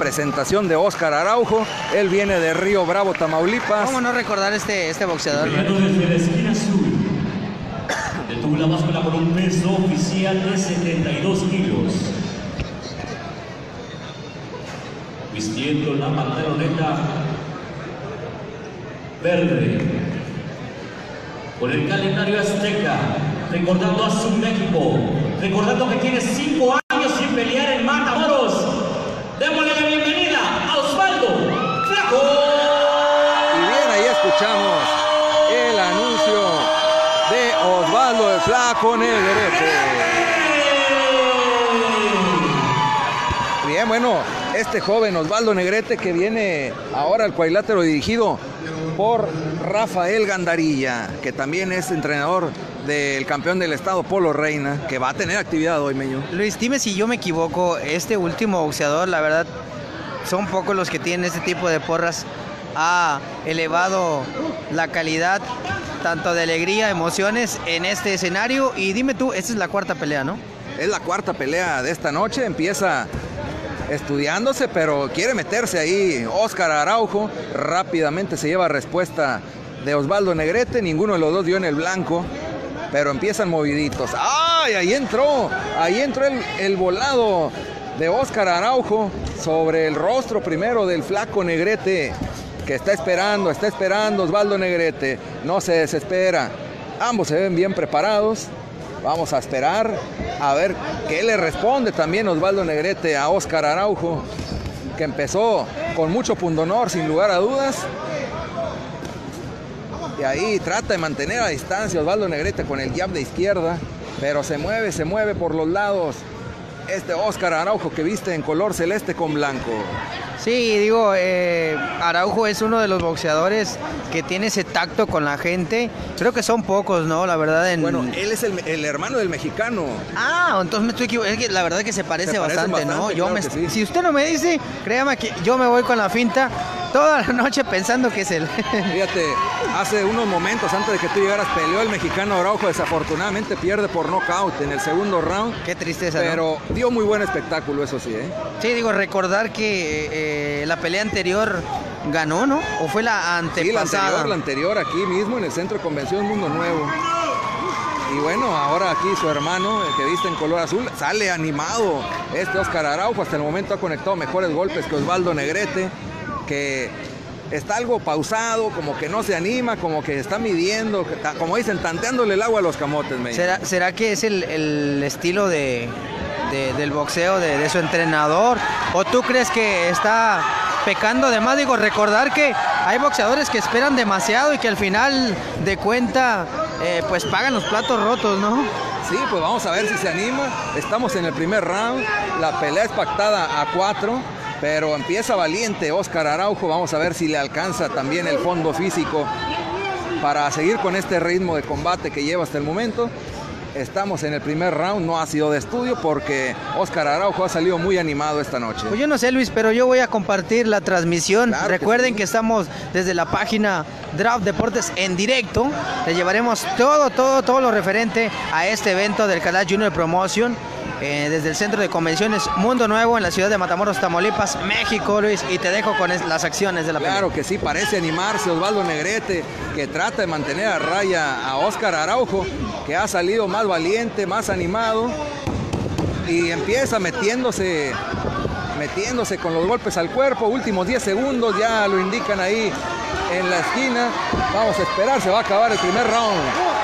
presentación de Óscar Araujo. Él viene de Río Bravo, Tamaulipas. ¿Cómo no recordar este boxeador? Peleando desde la esquina sur de Tula Báscula con un peso oficial de 72 kilos. Vistiendo la pantaloneta verde, con el calendario azteca, recordando a su México, recordando que tiene 5 años sin pelear en Matamoros. Démosle la bienvenida a Osvaldo Flaco. Y bien, ahí escuchamos el anuncio de Osvaldo el Flaco Negrete. Bien, bueno, este joven Osvaldo Negrete que viene ahora al cuadrilátero dirigido por Rafael Gandarilla, que también es entrenador del campeón del estado Polo Reina, que va a tener actividad hoy, Meño. Luis, dime si yo me equivoco, este último boxeador, la verdad, son pocos los que tienen este tipo de porras. Ha elevado la calidad, tanto de alegría, emociones en este escenario. Y dime tú, esta es la cuarta pelea, ¿no? Es la cuarta pelea de esta noche, empieza estudiándose, pero quiere meterse ahí Óscar Araujo. Rápidamente se lleva respuesta de Osvaldo Negrete, ninguno de los dos dio en el blanco, pero empiezan moviditos. ¡Ay! Ahí entró el volado de Óscar Araujo sobre el rostro primero del Flaco Negrete, que está esperando Osvaldo Negrete. No se desespera, ambos se ven bien preparados. Vamos a esperar a ver qué le responde también Osvaldo Negrete a Óscar Araujo, que empezó con mucho pundonor, sin lugar a dudas. Y ahí trata de mantener a distancia Osvaldo Negrete con el jab de izquierda, pero se mueve por los lados este Óscar Araujo, que viste en color celeste con blanco. Sí, digo, Araujo es uno de los boxeadores que tiene ese tacto con la gente. Creo que son pocos, ¿no? La verdad. Bueno, él es el hermano del mexicano. Ah, entonces me estoy equivocando. Es que la verdad que se parece bastante, ¿no? Claro que sí. Si usted no me dice, créame que yo me voy con la finta toda la noche pensando que es él. Fíjate, hace unos momentos antes de que tú llegaras peleó el mexicano Araujo. Desafortunadamente pierde por nocaut en el segundo round. Qué tristeza, pero ¿no? dio muy buen espectáculo, eso sí, ¿eh? Sí, digo, recordar que la pelea anterior ganó, ¿no? ¿O fue la antepasada? Sí, la anterior aquí mismo en el Centro de Convención Mundo Nuevo. Y bueno, ahora aquí su hermano, el que viste en color azul, sale animado. Este Óscar Araujo hasta el momento ha conectado mejores golpes que Osvaldo Negrete, que está algo pausado, como que no se anima, como que está midiendo, como dicen, tanteándole el agua a los camotes. ¿Será que es el estilo del boxeo de su entrenador? ¿O tú crees que está pecando de más? Digo, recordar que hay boxeadores que esperan demasiado y que al final de cuenta pues pagan los platos rotos, ¿no? Sí, pues vamos a ver si se anima. Estamos en el primer round, la pelea es pactada a 4, pero empieza valiente Óscar Araujo. Vamos a ver si le alcanza también el fondo físico para seguir con este ritmo de combate que lleva hasta el momento. Estamos en el primer round, no ha sido de estudio porque Óscar Araujo ha salido muy animado esta noche. Pues yo no sé, Luis, pero yo voy a compartir la transmisión. Claro. Recuerden que estamos desde la página Draft Deportes en directo. Le llevaremos todo lo referente a este evento del canal Junior Promotion. Desde el Centro de Convenciones Mundo Nuevo en la ciudad de Matamoros, Tamaulipas, México, Luis, y te dejo con las acciones de la pelea. Claro que sí, parece animarse Osvaldo Negrete, que trata de mantener a raya a Óscar Araujo, que ha salido más valiente, más animado, y empieza metiéndose con los golpes al cuerpo. Últimos 10 segundos, ya lo indican ahí en la esquina. Vamos a esperar, se va a acabar el primer round.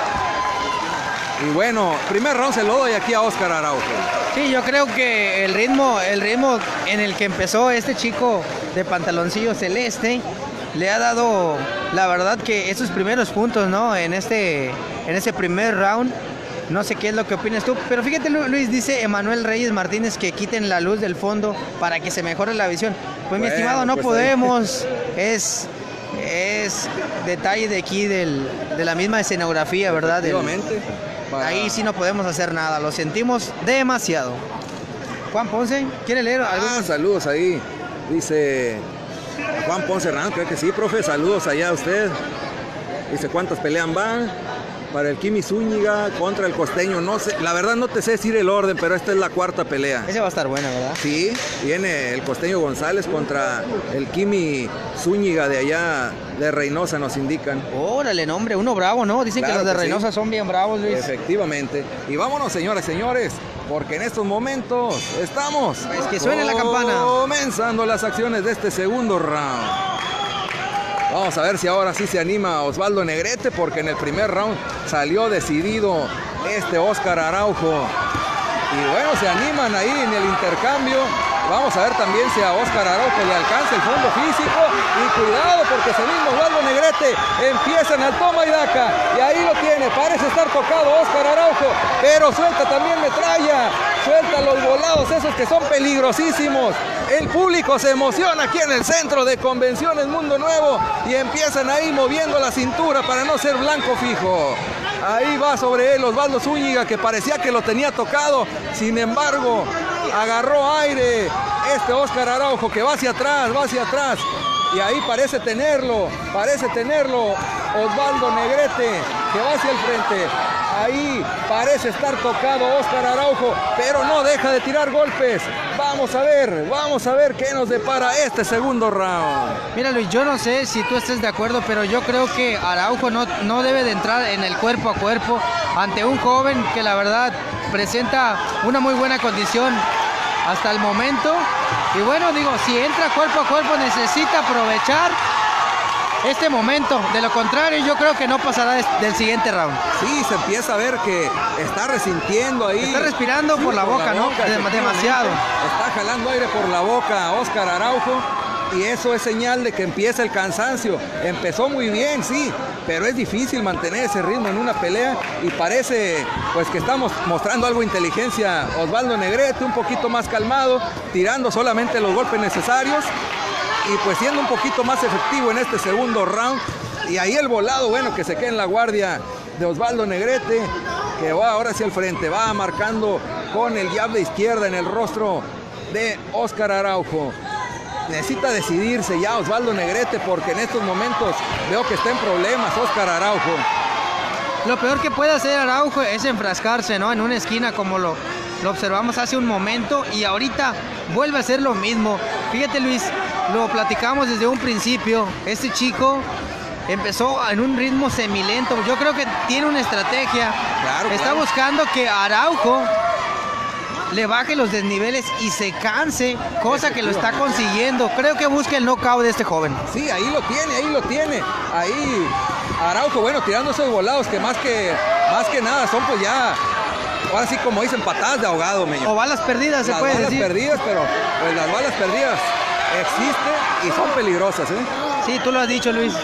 Y bueno, primer round se lo doy aquí a Óscar Araujo. Sí, yo creo que el ritmo en el que empezó este chico de pantaloncillo celeste le ha dado, la verdad, que esos primeros puntos, ¿no? En ese primer round. No sé qué es lo que opinas tú, pero fíjate, Luis, dice Emanuel Reyes Martínez que quiten la luz del fondo para que se mejore la visión. Pues bueno, mi estimado, no pues podemos. Es detalle de aquí de la misma escenografía, ¿verdad? Ahí sí no podemos hacer nada, lo sentimos demasiado. Juan Ponce, ¿quiere leer algo? Saludos ahí, dice Juan Ponce Hernández, creo que sí, profe, saludos allá a usted. Dice, ¿cuántas peleas van? para el Kimi Zúñiga contra el costeño. No sé, la verdad no te sé decir el orden, pero esta es la cuarta pelea. Ese va a estar bueno, ¿verdad? Sí, viene el costeño González contra el Kimi Zúñiga de allá de Reynosa, nos indican. Órale, nombre, uno bravo, ¿no? Dicen Claro que los de que sí. Reynosa son bien bravos, Luis. Efectivamente. Y vámonos, señoras y señores, porque en estos momentos estamos... Pues que suene la campana. Comenzando las acciones de este segundo round. Vamos a ver si ahora sí se anima Osvaldo Negrete, porque en el primer round salió decidido Óscar Araujo. Y bueno, se animan ahí en el intercambio. Vamos a ver también si a Óscar Araujo le alcanza el fondo físico. Y cuidado, porque ese mismo Osvaldo Negrete empiezan al toma y daca. Y ahí lo tiene, parece estar tocado Óscar Araujo, pero suelta también metralla. Suelta los volados esos que son peligrosísimos. El público se emociona aquí en el Centro de Convenciones Mundo Nuevo y empiezan ahí moviendo la cintura para no ser blanco fijo. Ahí va sobre él Osvaldo Zúñiga, que parecía que lo tenía tocado. Sin embargo, agarró aire Óscar Araujo, que va hacia atrás, y ahí parece tenerlo Osvaldo Negrete, que va hacia el frente. Ahí parece estar tocado Óscar Araujo, pero no deja de tirar golpes. Vamos a ver qué nos depara este segundo round. Mira, Luis, yo no sé si tú estés de acuerdo, pero yo creo que Araujo no debe de entrar en el cuerpo a cuerpo ante un joven que la verdad presenta una muy buena condición hasta el momento. Y bueno, digo, si entra cuerpo a cuerpo necesita aprovechar este momento. De lo contrario, yo creo que no pasará del siguiente round. Sí, se empieza a ver que está resintiendo ahí. Está respirando por la boca, ¿no? Demasiado. Está jalando aire por la boca Óscar Araujo. Y eso es señal de que empieza el cansancio. Empezó muy bien, sí, pero es difícil mantener ese ritmo en una pelea. Y parece pues que estamos mostrando algo de inteligencia. Osvaldo Negrete un poquito más calmado, tirando solamente los golpes necesarios. Y pues siendo un poquito más efectivo en este segundo round. Y ahí el volado, bueno, que se queda en la guardia de Osvaldo Negrete, que va ahora hacia el frente, va marcando con el jab de izquierda en el rostro de Óscar Araujo. Necesita decidirse ya Osvaldo Negrete, porque en estos momentos veo que está en problemas Óscar Araujo. Lo peor que puede hacer Araujo es enfrascarse, ¿no? En una esquina como lo observamos hace un momento, y ahorita vuelve a hacer lo mismo. Fíjate, Luis, lo platicamos desde un principio. Este chico empezó en un ritmo semilento. Yo creo que tiene una estrategia. Claro, está buscando que Araujo le baje los desniveles y se canse, cosa que lo está consiguiendo. Creo que busca el knockout de este joven. Sí, ahí lo tiene. Ahí Araujo, bueno, tirando esos volados que más que nada son pues ya, ahora sí como dicen, patadas de ahogado, meño. O balas perdidas, se puede decir. Las balas perdidas, pero pues las balas perdidas existen y son peligrosas, ¿eh? Sí, tú lo has dicho, Luis.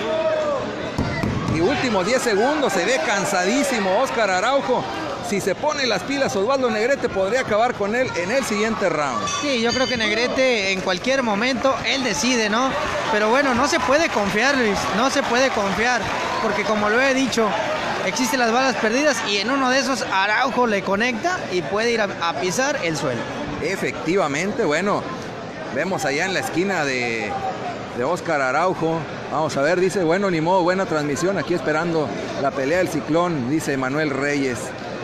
Y últimos 10 segundos, se ve cansadísimo Óscar Araujo. Si se pone las pilas, Osvaldo Negrete podría acabar con él en el siguiente round. Sí, yo creo que Negrete en cualquier momento, él decide, ¿no? Pero bueno, no se puede confiar, Luis, no se puede confiar, porque como lo he dicho, existen las balas perdidas y en uno de esos Araujo le conecta y puede ir a pisar el suelo. Efectivamente, bueno, vemos allá en la esquina de Óscar Araujo. Vamos a ver, dice, bueno, ni modo, buena transmisión, aquí esperando la pelea del Ciclón, dice Manuel Reyes.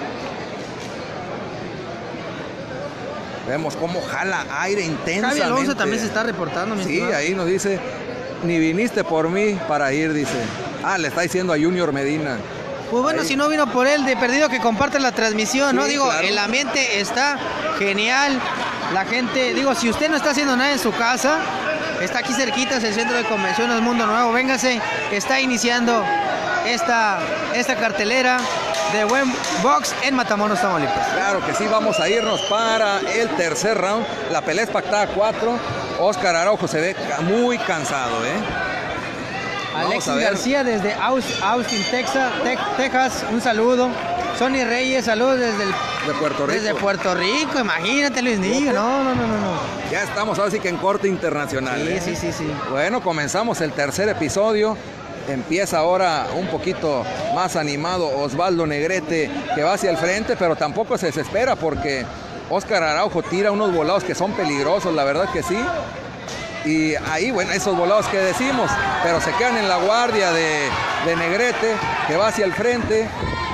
Vemos cómo jala aire intensamente. Javi Alonso también se está reportando. Sí, estimado. Ahí nos dice, ni viniste por mí para ir, dice. Le está diciendo a Junior Medina. Pues bueno, ahí, si no vino por él, de perdido que comparte la transmisión, sí, ¿no? Digo, claro. El ambiente está genial. La gente, digo, si usted no está haciendo nada en su casa, está aquí cerquita, es el Centro de Convenciones Mundo Nuevo. Véngase, está iniciando esta cartelera de buen box en Matamoros, Tamaulipas. Claro que sí, vamos a irnos para el tercer round. La pelea es pactada 4. Óscar Araujo se ve muy cansado, Alexis García desde Austin, Texas, un saludo. Sonny Reyes, saludos de Puerto Rico. Desde Puerto Rico, imagínate, Luis Niño. No. Ya estamos ahora sí que en corte internacional. Sí. Bueno, comenzamos el tercer episodio. Empieza ahora un poquito más animado Osvaldo Negrete, que va hacia el frente, pero tampoco se desespera porque Óscar Araujo tira unos volados que son peligrosos, la verdad que sí. Y ahí, bueno, esos volados que decimos, pero se quedan en la guardia de Negrete, que va hacia el frente.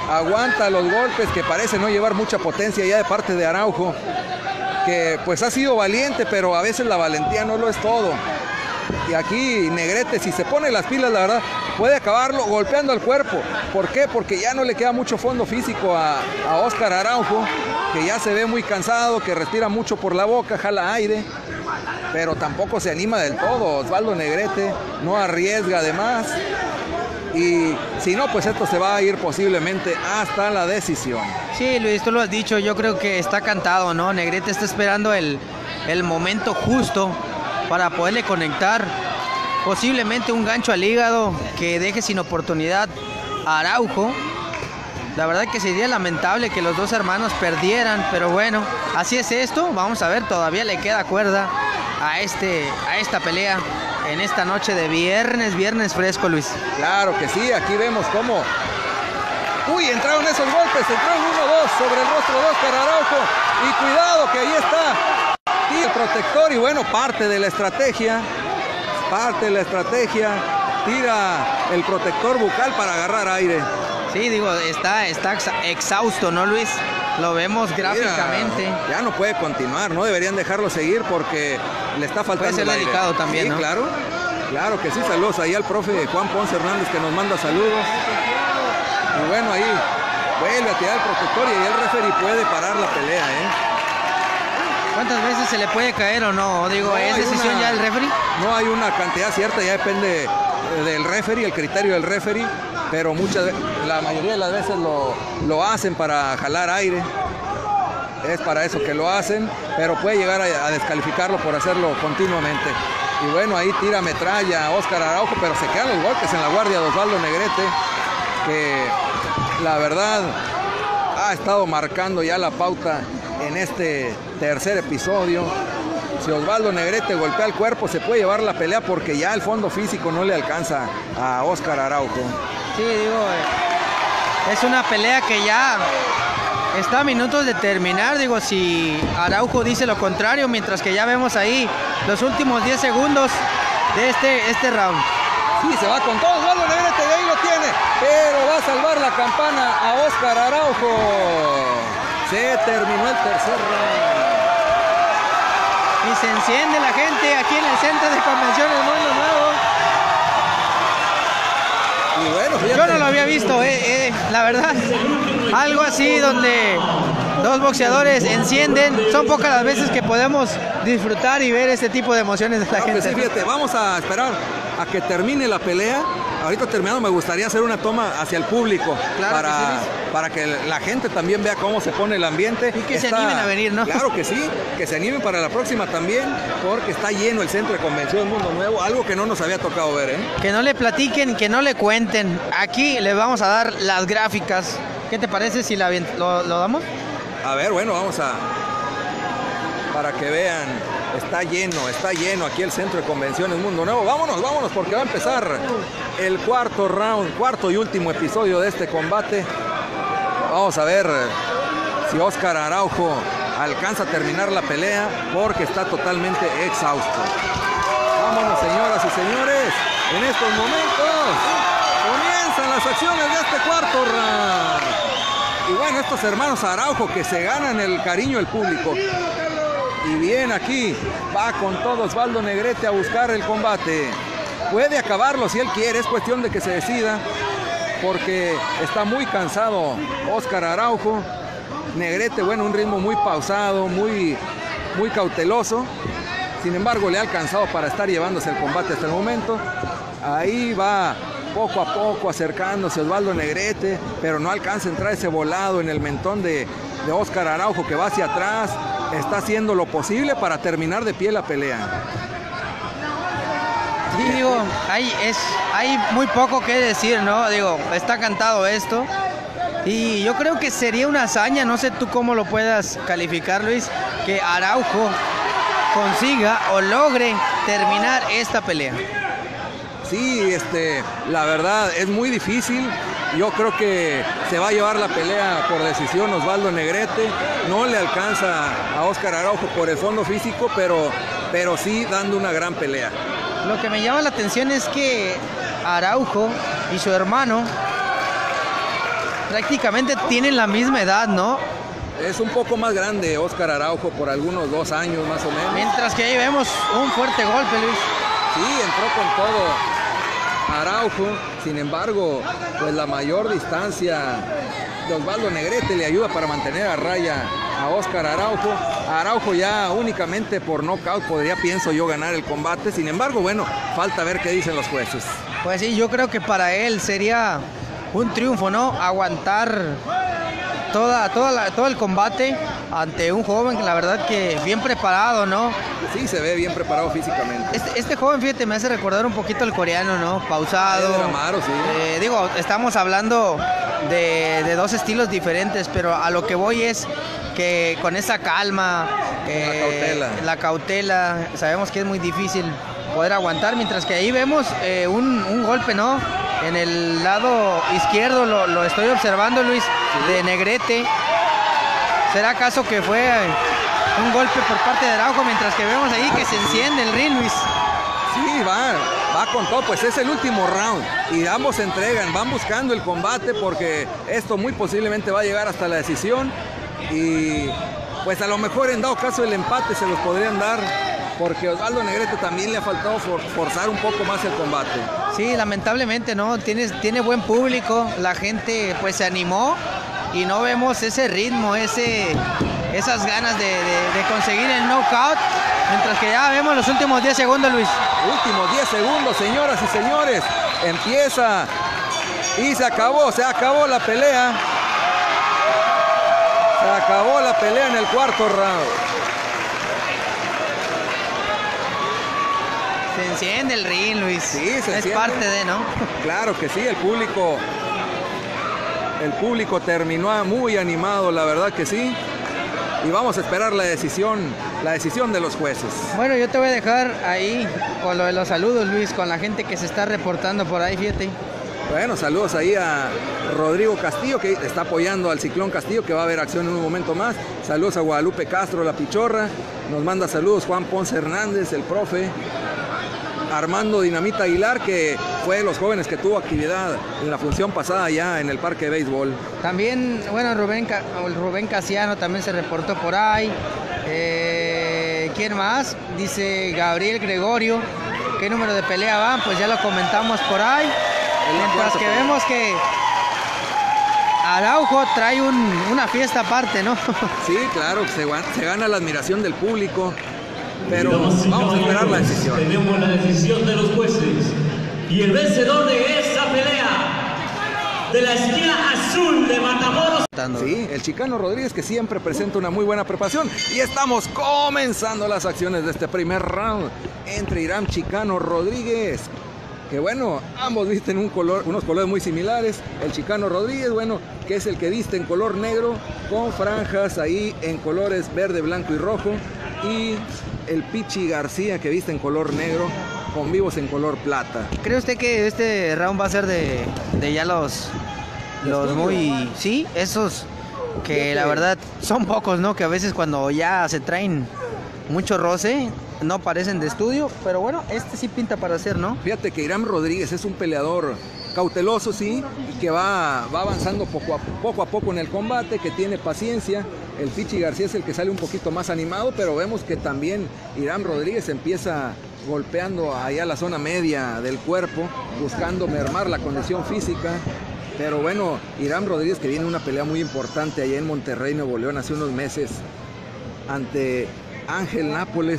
aguanta los golpes, que parece no llevar mucha potencia ya de parte de Araujo, que pues ha sido valiente, pero a veces la valentía no lo es todo. Y aquí Negrete, si se pone las pilas, la verdad, puede acabarlo golpeando al cuerpo. ¿Por qué? Porque ya no le queda mucho fondo físico a Óscar Araujo, que ya se ve muy cansado, que respira mucho por la boca, jala aire, pero tampoco se anima del todo. Osvaldo Negrete no arriesga de más. Y si no, pues esto se va a ir posiblemente hasta la decisión. Sí, Luis, tú lo has dicho, yo creo que está cantado, ¿no? Negrete está esperando el momento justo para poderle conectar posiblemente un gancho al hígado que deje sin oportunidad a Araujo. La verdad que sería lamentable que los dos hermanos perdieran, pero bueno, así es esto. Vamos a ver, todavía le queda cuerda a esta pelea en esta noche de viernes fresco, Luis. Claro que sí, aquí vemos cómo... Uy, entraron esos golpes, entró el 1-2 sobre el rostro de Óscar Araujo. Y cuidado que ahí está y el protector, y bueno, parte de la estrategia, tira el protector bucal para agarrar aire. Sí, digo, está exhausto, ¿no, Luis? Lo vemos gráficamente. Mira, ya no puede continuar, no deberían dejarlo seguir porque le está faltando puede ser el aire. delicado también, sí, ¿no? Claro que sí, saludos ahí al profe Juan Ponce Hernández que nos manda saludos. Y bueno, ahí vuelve a tirar el protector y ahí el referee puede parar la pelea, ¿Cuántas veces se le puede caer o no? Digo, no, ¿es decisión ya del referee? No hay una cantidad cierta, ya depende del referee, el criterio del referee, pero la mayoría de las veces lo hacen para jalar aire. Es para eso que lo hacen, pero puede llegar a descalificarlo por hacerlo continuamente. Y bueno, ahí tira metralla a Óscar Araujo, pero se quedan los golpes en la guardia de Osvaldo Negrete, que la verdad ha estado marcando ya la pauta en este tercer episodio. Si Osvaldo Negrete golpea el cuerpo, se puede llevar la pelea porque ya el fondo físico no le alcanza a Óscar Araujo. Sí, digo, es una pelea que ya está a minutos de terminar. Digo, si Araujo dice lo contrario, mientras que ya vemos ahí los últimos 10 segundos de este round. Sí, se va con todo Osvaldo Negrete, y ahí lo tiene, pero va a salvar la campana a Óscar Araujo. Se terminó el tercer round. Y se enciende la gente aquí en el Centro de Convenciones Mundo Nuevo. Y bueno, fíjate. Yo no lo había visto, la verdad. Algo así donde dos boxeadores encienden. Son pocas las veces que podemos disfrutar y ver este tipo de emociones de la gente. Sí, fíjate, vamos a esperar a que termine la pelea. Ahorita terminando me gustaría hacer una toma hacia el público, claro, para que la gente también vea cómo se pone el ambiente. Y que se animen a venir, ¿no? Claro que sí, que se animen para la próxima también, porque está lleno el Centro de Convención Mundo Nuevo, algo que no nos había tocado ver, Que no le platiquen, que no le cuenten. Aquí les vamos a dar las gráficas. ¿Qué te parece si lo damos? A ver, bueno, para que vean. Está lleno aquí el Centro de Convenciones Mundo Nuevo. Vámonos, porque va a empezar el cuarto round, cuarto y último episodio de este combate. Vamos a ver si Óscar Araujo alcanza a terminar la pelea, porque está totalmente exhausto. Vámonos, señoras y señores, en estos momentos comienzan las acciones de este cuarto round. Y bueno, estos hermanos Araujo que se ganan el cariño del público. Y bien, aquí va con todo Osvaldo Negrete a buscar el combate. Puede acabarlo si él quiere, es cuestión de que se decida, porque está muy cansado Óscar Araujo. Negrete, bueno, un ritmo muy pausado, muy cauteloso. Sin embargo, le ha alcanzado para estar llevándose el combate hasta el momento. Ahí va poco a poco acercándose Osvaldo Negrete, pero no alcanza a entrar ese volado en el mentón de Óscar Araujo, que va hacia atrás. Está haciendo lo posible para terminar de pie la pelea. Sí, digo, hay muy poco que decir, ¿no? Digo, está cantado esto. Y yo creo que sería una hazaña, no sé tú cómo lo puedas calificar, Luis, que Araujo consiga o logre terminar esta pelea. Sí, la verdad es muy difícil. Yo creo que se va a llevar la pelea por decisión Osvaldo Negrete. No le alcanza a Óscar Araujo por el fondo físico, pero sí dando una gran pelea. Lo que me llama la atención es que Araujo y su hermano prácticamente tienen la misma edad, ¿no? Es un poco más grande Óscar Araujo por algunos 2 años más o menos. Mientras que ahí vemos un fuerte golpe, Luis. Sí, entró con todo Araujo, sin embargo, pues la mayor distancia de Osvaldo Negrete le ayuda para mantener a raya a Óscar Araujo. Araujo ya únicamente por nocaut podría, pienso yo, ganar el combate. Sin embargo, bueno, falta ver qué dicen los jueces. Pues sí, yo creo que para él sería un triunfo, ¿no? Aguantar todo el combate ante un joven que la verdad que bien preparado, ¿no? Sí, se ve bien preparado físicamente. Este joven, fíjate, me hace recordar un poquito al coreano, ¿no? Pausado. Eder Amaro, sí. Digo, estamos hablando de 2 estilos diferentes, pero a lo que voy es que con esa calma, la cautela, sabemos que es muy difícil poder aguantar, mientras que ahí vemos un golpe, ¿no? En el lado izquierdo lo estoy observando, Luis, sí, de Negrete. ¿Será acaso que fue un golpe por parte de Araujo, mientras que vemos ahí que se enciende el ring, Luis? Sí, va con todo, pues es el último round y ambos se entregan, van buscando el combate porque esto muy posiblemente va a llegar hasta la decisión y pues a lo mejor en dado caso el empate se los podrían dar porque Osvaldo Negrete también le ha faltado forzar un poco más el combate. Sí, lamentablemente, ¿no? Tiene buen público, la gente pues se animó y no vemos ese ritmo, esas ganas de conseguir el knockout, mientras que ya vemos los últimos 10 segundos, Luis. Últimos 10 segundos, señoras y señores. Empieza y se acabó la pelea. Se acabó la pelea en el cuarto round. Se enciende el ring, Luis. Sí, se enciende. Es parte de, ¿no? Claro que sí, el público terminó muy animado, la verdad que sí. Y vamos a esperar la decisión de los jueces. Bueno, yo te voy a dejar ahí con lo de los saludos, Luis, con la gente que se está reportando por ahí, fíjate. Bueno, saludos ahí a Rodrigo Castillo, que está apoyando al Ciclón Castillo, que va a haber acción en un momento más. Saludos a Guadalupe Castro, la Pichorra. Nos manda saludos Juan Ponce Hernández, el profe. Armando Dinamita Aguilar, que fue de los jóvenes que tuvo actividad en la función pasada ya en el parque de béisbol. También, bueno, Rubén Casiano también se reportó por ahí. ¿Quién más? Dice Gabriel Gregorio. ¿Qué número de pelea van? Pues ya lo comentamos por ahí. Mientras que vemos que Araujo trae una fiesta aparte, ¿no? Sí, claro, se gana la admiración del público. Pero vamos a esperar la decisión. Tenemos la decisión de los jueces. Y el vencedor de esta pelea, de la esquina azul de Matamoros. Sí, el Chicano Rodríguez, que siempre presenta una muy buena preparación. Y estamos comenzando las acciones de este primer round entre Irán Chicano Rodríguez. Que bueno, ambos visten unos colores muy similares. El Chicano Rodríguez, bueno, que es el que viste en color negro con franjas ahí en colores verde, blanco y rojo. Y el Pichi García, que viste en color negro con vivos en color plata. ¿Cree usted que este round va a ser de ya los muy... Sí, esos que la verdad son pocos, ¿no? Que a veces cuando ya se traen mucho roce no parecen de estudio, pero bueno, este sí pinta para hacer, ¿no? Fíjate que Irán Rodríguez es un peleador cauteloso, sí, y que va avanzando poco a poco en el combate, que tiene paciencia. El Pichi García es el que sale un poquito más animado, pero vemos que también Irán Rodríguez empieza golpeando allá la zona media del cuerpo, buscando mermar la condición física. Pero bueno, Irán Rodríguez, que viene una pelea muy importante allá en Monterrey, Nuevo León, hace unos meses, ante Ángel Nápoles,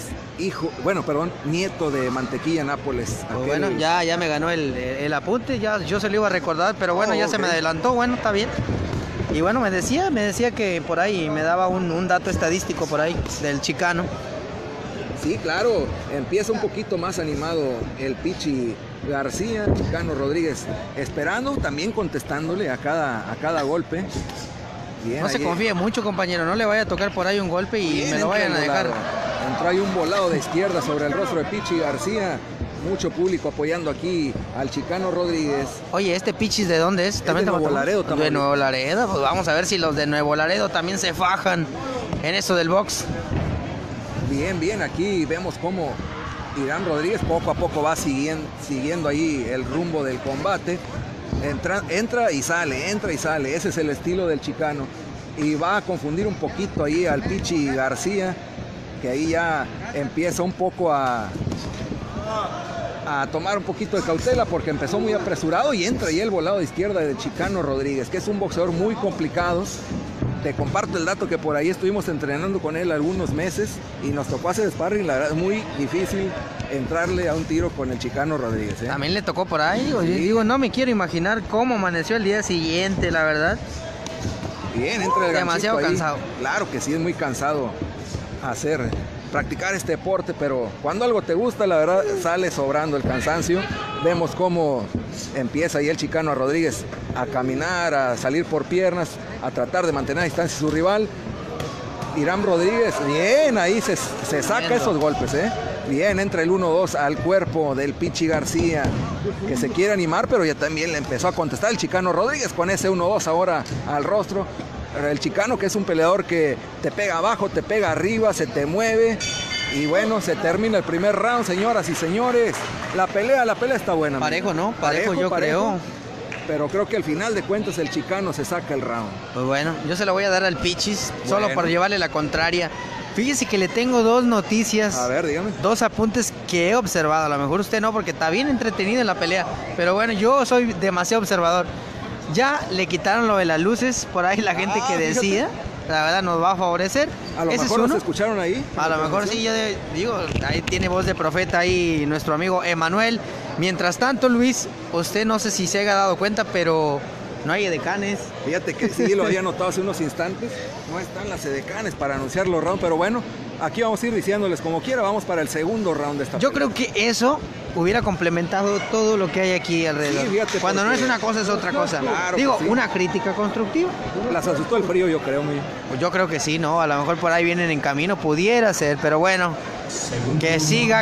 nieto de Mantequilla Nápoles. Pues bueno, ya me ganó el apunte, ya yo se lo iba a recordar, pero bueno, ya se me adelantó, bueno, está bien. Y bueno, me decía que por ahí me daba un dato estadístico por ahí del Chicano. Sí, claro, empieza un poquito más animado el Pichi García, Chicano Rodríguez, esperando, también contestándole a cada golpe. Bien, no se confíe mucho, compañero, no le vaya a tocar por ahí un golpe y bien, me lo vayan a dejar. Entró ahí un volado de izquierda sobre el rostro de Pichi García. Mucho público apoyando aquí al Chicano Rodríguez. Oye, ¿este Pichis de dónde es? ¿También de Nuevo Laredo? De Nuevo Laredo, pues vamos a ver si los de Nuevo Laredo también se fajan en eso del box. Bien, aquí vemos cómo Irán Rodríguez poco a poco va siguiendo ahí el rumbo del combate. entra y sale, ese es el estilo del chicano. Y va a confundir un poquito ahí al Pichi García, que ahí ya empieza un poco a tomar un poquito de cautela porque empezó muy apresurado y entra ahí el volado de izquierda de Chicano Rodríguez, que es un boxeador muy complicado. Te comparto el dato que por ahí estuvimos entrenando con él algunos meses y nos tocó hacer sparring. La verdad es muy difícil entrarle a un tiro con el Chicano Rodríguez, ¿eh? También le tocó por ahí. Sí. Digo, no me quiero imaginar cómo amaneció el día siguiente, la verdad. Bien, entra el demasiado ganchito ahí. cansado. Claro que sí, es muy cansado practicar este deporte, pero cuando algo te gusta, la verdad, sale sobrando el cansancio. Vemos cómo empieza ahí el Chicano Rodríguez a caminar, a salir por piernas, a tratar de mantener a distancia a su rival. Irán Rodríguez, bien, ahí se saca esos golpes, ¿eh? Bien, entra el 1-2 al cuerpo del Pichi García, que se quiere animar, pero ya también le empezó a contestar el Chicano Rodríguez con ese 1-2 ahora al rostro. El Chicano, que es un peleador que te pega abajo, te pega arriba, se te mueve. Y bueno, se termina el primer round, señoras y señores. La pelea está buena. Parejo, ¿no? Parejo, yo creo. Pero creo que al final de cuentas el Chicano se saca el round. Pues bueno, yo se lo voy a dar al Pichis, solo para llevarle la contraria. Fíjese que le tengo dos noticias. A ver, dígame. Dos apuntes que he observado. A lo mejor usted no, porque está bien entretenido en la pelea. Pero bueno, yo soy demasiado observador. Ya le quitaron lo de las luces, por ahí la gente que decía, la verdad nos va a favorecer. A lo mejor nos escucharon ahí. A lo mejor sí, yo digo, ahí tiene voz de profeta ahí nuestro amigo Emanuel. Mientras tanto, Luis, usted no sé si se haya dado cuenta, pero no hay edecanes. Fíjate que sí, lo había notado hace unos instantes. No están las edecanes para anunciar los rounds, pero bueno, aquí vamos a ir diciéndoles como quiera, vamos para el segundo round de esta Yo pelea. creo que eso hubiera complementado todo lo que hay aquí alrededor. Sí, fíjate, cuando no es una cosa, es otra cosa. Claro, digo, sí. Una crítica constructiva. Las asustó el frío, yo creo, muy. Pues yo creo que sí, ¿no? A lo mejor por ahí vienen en camino, pudiera ser, pero bueno. Que siga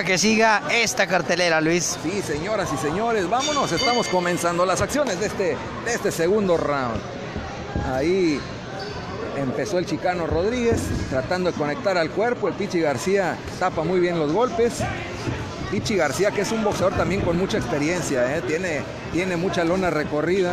esta cartelera, Luis. Sí, señoras y señores, vámonos, estamos comenzando las acciones de este segundo round. Ahí empezó el Chicano Rodríguez tratando de conectar al cuerpo. El Pichi García tapa muy bien los golpes. Pichi García, que es un boxeador también con mucha experiencia, ¿eh? Tiene mucha lona recorrida.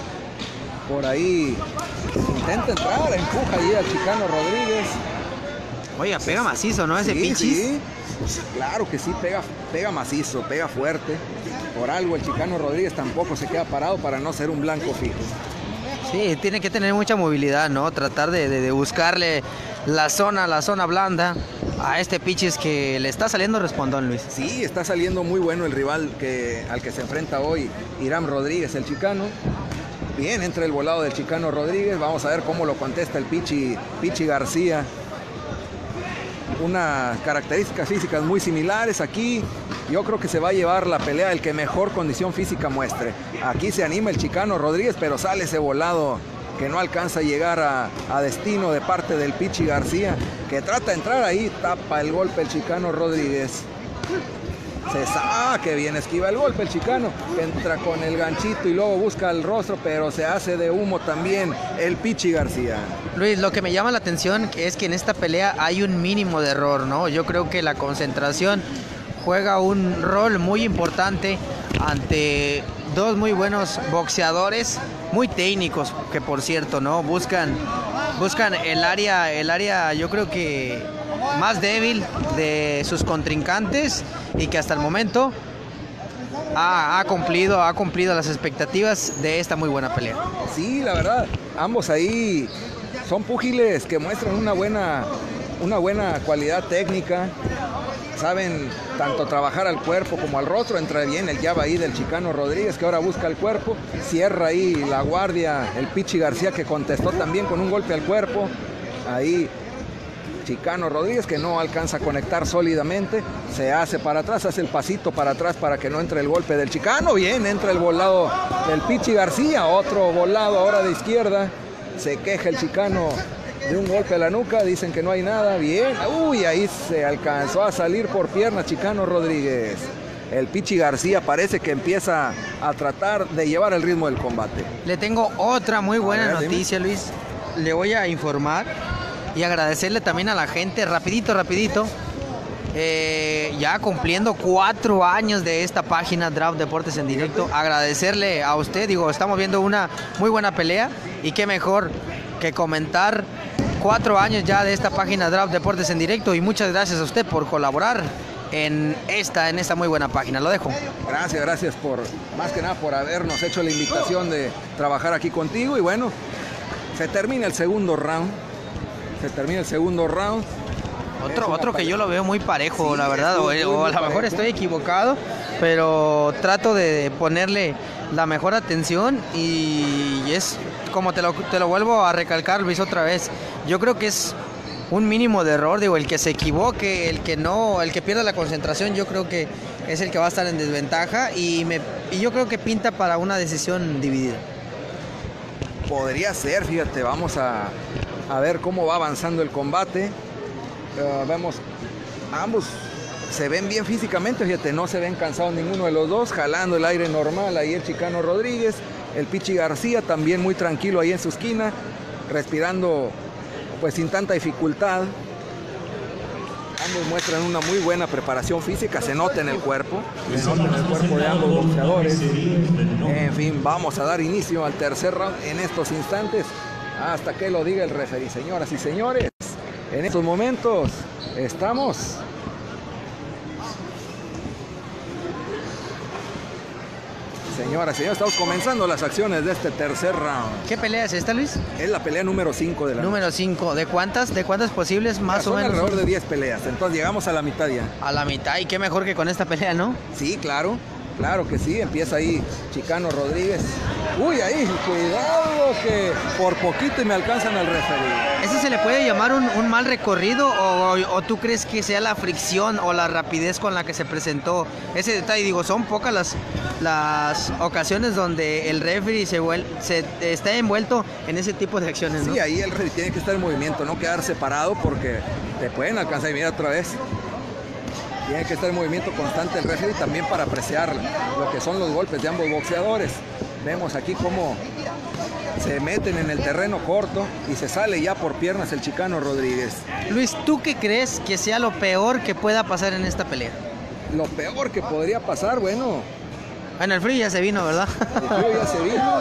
Por ahí intenta entrar, empuja ahí al Chicano Rodríguez. Oiga, pega macizo, ¿no? Ese Sí, Pichis. sí. Claro que sí, pega macizo, pega fuerte. Por algo el Chicano Rodríguez tampoco se queda parado para no ser un blanco fijo. Sí, tiene que tener mucha movilidad, ¿no? Tratar de buscarle la zona blanda a este Pichis que le está saliendo respondón, Luis. Sí, está saliendo muy bueno el rival al que se enfrenta hoy, Irán Rodríguez, el Chicano. Bien, entra el volado del Chicano Rodríguez. Vamos a ver cómo lo contesta el Pichi García. Unas características físicas muy similares. Aquí yo creo que se va a llevar la pelea el que mejor condición física muestre. Aquí se anima el Chicano Rodríguez, pero sale ese volado que no alcanza a llegar a destino de parte del Pichi García, que trata de entrar ahí, tapa el golpe el Chicano Rodríguez. Que bien esquiva el golpe el Chicano, que entra con el ganchito y luego busca el rostro, pero se hace de humo también el Pichi García. Luis, lo que me llama la atención es que en esta pelea hay un mínimo de error, ¿no? Yo creo que la concentración juega un rol muy importante ante dos muy buenos boxeadores, muy técnicos, que por cierto, ¿no? Buscan el área, yo creo que más débil de sus contrincantes y que hasta el momento ha cumplido las expectativas de esta muy buena pelea. Sí, la verdad, ambos ahí son púgiles que muestran una buena cualidad técnica. Saben tanto trabajar al cuerpo como al rostro. Entra bien el jab ahí del Chicano Rodríguez, que ahora busca el cuerpo. Cierra ahí la guardia el Pichi García, que contestó también con un golpe al cuerpo. Ahí Chicano Rodríguez, que no alcanza a conectar sólidamente. Se hace para atrás, hace el pasito para atrás para que no entre el golpe del Chicano. Bien, entra el volado del Pichi García. Otro volado ahora de izquierda. Se queja el Chicano de un golpe a la nuca, dicen que no hay nada. Bien, uy, ahí se alcanzó a salir por pierna Chicano Rodríguez. El Pichi García parece que empieza a tratar de llevar el ritmo del combate. Le tengo otra muy buena noticia, dime. Luis. Le voy a informar y agradecerle también a la gente, rapidito, Ya cumpliendo 4 años de esta página Draft Deportes en Directo. Agradecerle a usted, digo, estamos viendo una muy buena pelea y qué mejor que comentar 4 años ya de esta página Draft Deportes en Directo, y muchas gracias a usted por colaborar en esta muy buena página. Lo dejo. Gracias por, más que nada, por habernos hecho la invitación de trabajar aquí contigo. Y bueno, se termina el segundo round. Otro que yo lo veo muy parejo, sí, la verdad, o a lo mejor estoy equivocado, pero trato de ponerle la mejor atención, y es como te lo vuelvo a recalcar, Luis, otra vez. Yo creo que es un mínimo de error, digo, el que se equivoque, el que pierda la concentración, yo creo que es el que va a estar en desventaja, y yo creo que pinta para una decisión dividida. Podría ser, fíjate, vamos a ver cómo va avanzando el combate. Vemos, ambos se ven bien físicamente, fíjate, no se ven cansados ninguno de los dos, jalando el aire normal ahí el Chicano Rodríguez, el Pichi García también muy tranquilo ahí en su esquina, respirando pues sin tanta dificultad. Ambos muestran una muy buena preparación física, se nota en el cuerpo de ambos boxeadores. En fin, vamos a dar inicio al tercer round en estos instantes, hasta que lo diga el referee. Señoras y señores, en estos momentos estamos estamos comenzando las acciones de este tercer round. ¿Qué pelea es esta, Luis? Es la pelea número 5 de la Número 5. ¿De cuántas posibles más o menos? Alrededor de 10 peleas, entonces llegamos a la mitad ya. A la mitad, y qué mejor que con esta pelea, ¿no? Sí, claro que sí, empieza ahí Chicano Rodríguez. Uy, ahí, cuidado que por poquito y me alcanzan al referee. ¿Eso se le puede llamar un mal recorrido, o tú crees que sea la fricción o la rapidez con la que se presentó ese detalle? Digo, son pocas las ocasiones donde el referee se está envuelto en ese tipo de acciones, ¿no? Sí, ahí el referee tiene que estar en movimiento, no quedar separado, porque te pueden alcanzar. Y mira otra vez, tiene que estar en movimiento constante el referee también para apreciar lo que son los golpes de ambos boxeadores. Vemos aquí cómo se meten en el terreno corto y se sale ya por piernas el Chicano Rodríguez. Luis, ¿tú qué crees que sea lo peor que pueda pasar en esta pelea? Lo peor que podría pasar, bueno, el frío ya se vino, ¿verdad? El frío ya se vino.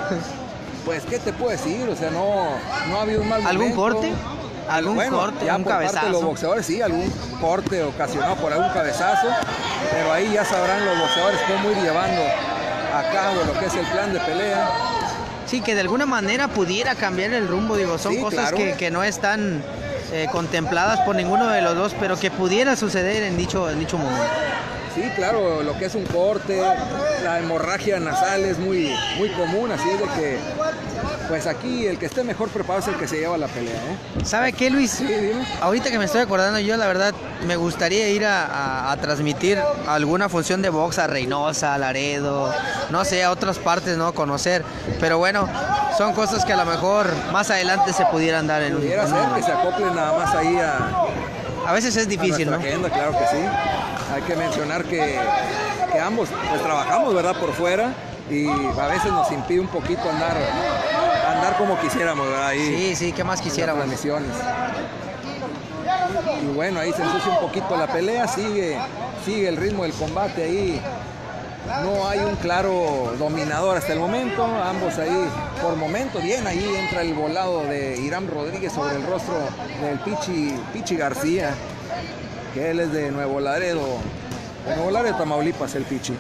Pues, ¿qué te puedo decir? O sea, no ha habido un mal momento. ¿Algún corte? ¿Algún corte? Ya ¿Un por cabezazo? parte de los boxeadores, sí, algún corte ocasionado por algún cabezazo, pero ahí ya sabrán los boxeadores cómo ir llevando a cabo lo que es el plan de pelea. Sí, que de alguna manera pudiera cambiar el rumbo, digo, son cosas claro, que no están contempladas por ninguno de los dos, pero que pudiera suceder en dicho momento. Sí, claro, lo que es un corte, la hemorragia nasal es muy común, así es de que, pues aquí el que esté mejor preparado es el que se lleva la pelea, ¿eh? ¿Sabe qué, Luis? Sí, dime. Ahorita que me estoy acordando, yo la verdad me gustaría ir a transmitir alguna función de box a Reynosa, a Laredo, no sé, a otras partes, ¿no? Conocer, pero bueno, son cosas que a lo mejor más adelante se pudieran dar en pudiera ser que se acoplen nada más ahí a veces es difícil, ¿no? Agenda, claro que sí. Hay que mencionar que ambos pues trabajamos, ¿verdad? Por fuera, y a veces nos impide un poquito andar como quisiéramos, ¿verdad? Ahí, sí, ¿qué más quisiéramos? Las misiones. Y bueno, ahí se ensucia un poquito la pelea, sigue el ritmo del combate ahí. No hay un claro dominador hasta el momento, ambos ahí por momento bien, ahí entra el volado de Irán Rodríguez sobre el rostro del Pichi García, que él es de Nuevo Laredo, Tamaulipas, el Pichi.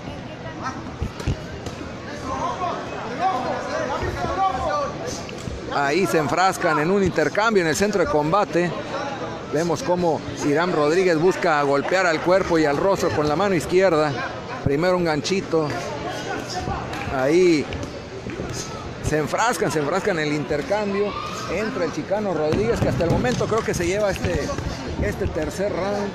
Ahí se enfrascan en un intercambio en el centro de combate. Vemos cómo Irán Rodríguez busca golpear al cuerpo y al rostro con la mano izquierda. Primero un ganchito. Ahí se enfrascan en el intercambio. Entra el Chicano Rodríguez, que hasta el momento creo que se lleva este tercer round.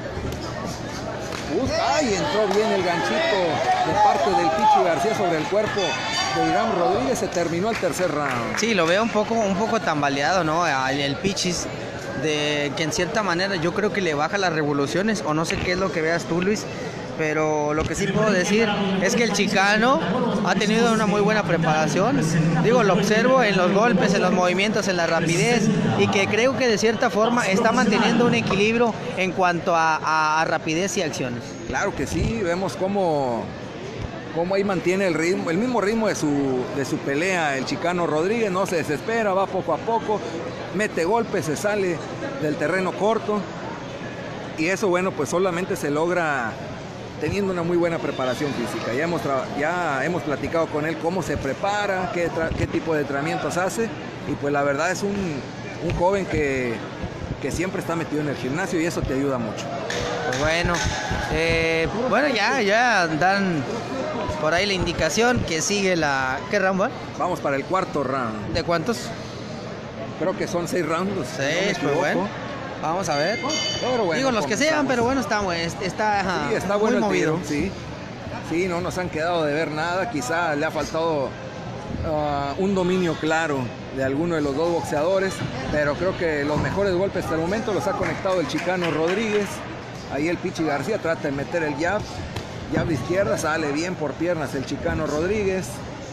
Ay, entró bien el ganchito de parte del Pichi García sobre el cuerpo de Irán Rodríguez. Se terminó el tercer round. Sí, lo veo un poco tambaleado, ¿no? El Pichis, que en cierta manera yo creo que le baja las revoluciones, o no sé qué es lo que veas tú, Luis. Pero lo que sí puedo decir es que el Chicano ha tenido una muy buena preparación. Digo, lo observo en los golpes, en los movimientos, en la rapidez. y que creo que de cierta forma está manteniendo un equilibrio en cuanto a rapidez y acciones. Claro que sí, vemos cómo ahí mantiene el ritmo, el mismo ritmo de su pelea. El Chicano Rodríguez no se desespera, va poco a poco, mete golpes, se sale del terreno corto. Y eso, bueno, pues solamente se logra teniendo una muy buena preparación física. Ya hemos platicado con él cómo se prepara, qué tipo de entrenamientos hace. Y pues la verdad es un joven que siempre está metido en el gimnasio y eso te ayuda mucho. Pues bueno, ya dan por ahí la indicación que sigue ¿qué round va? Vamos para el cuarto round. ¿De cuántos? Creo que son 6 rounds. 6, pues bueno. Vamos a ver. Pero bueno, digo los que sean, pero bueno, está bueno muy movido. Sí, no nos han quedado de ver nada. Quizá le ha faltado un dominio claro de alguno de los dos boxeadores, pero creo que los mejores golpes hasta el momento los ha conectado el Chicano Rodríguez. Ahí el Pichi García trata de meter el jab de izquierda, sale bien por piernas el Chicano Rodríguez.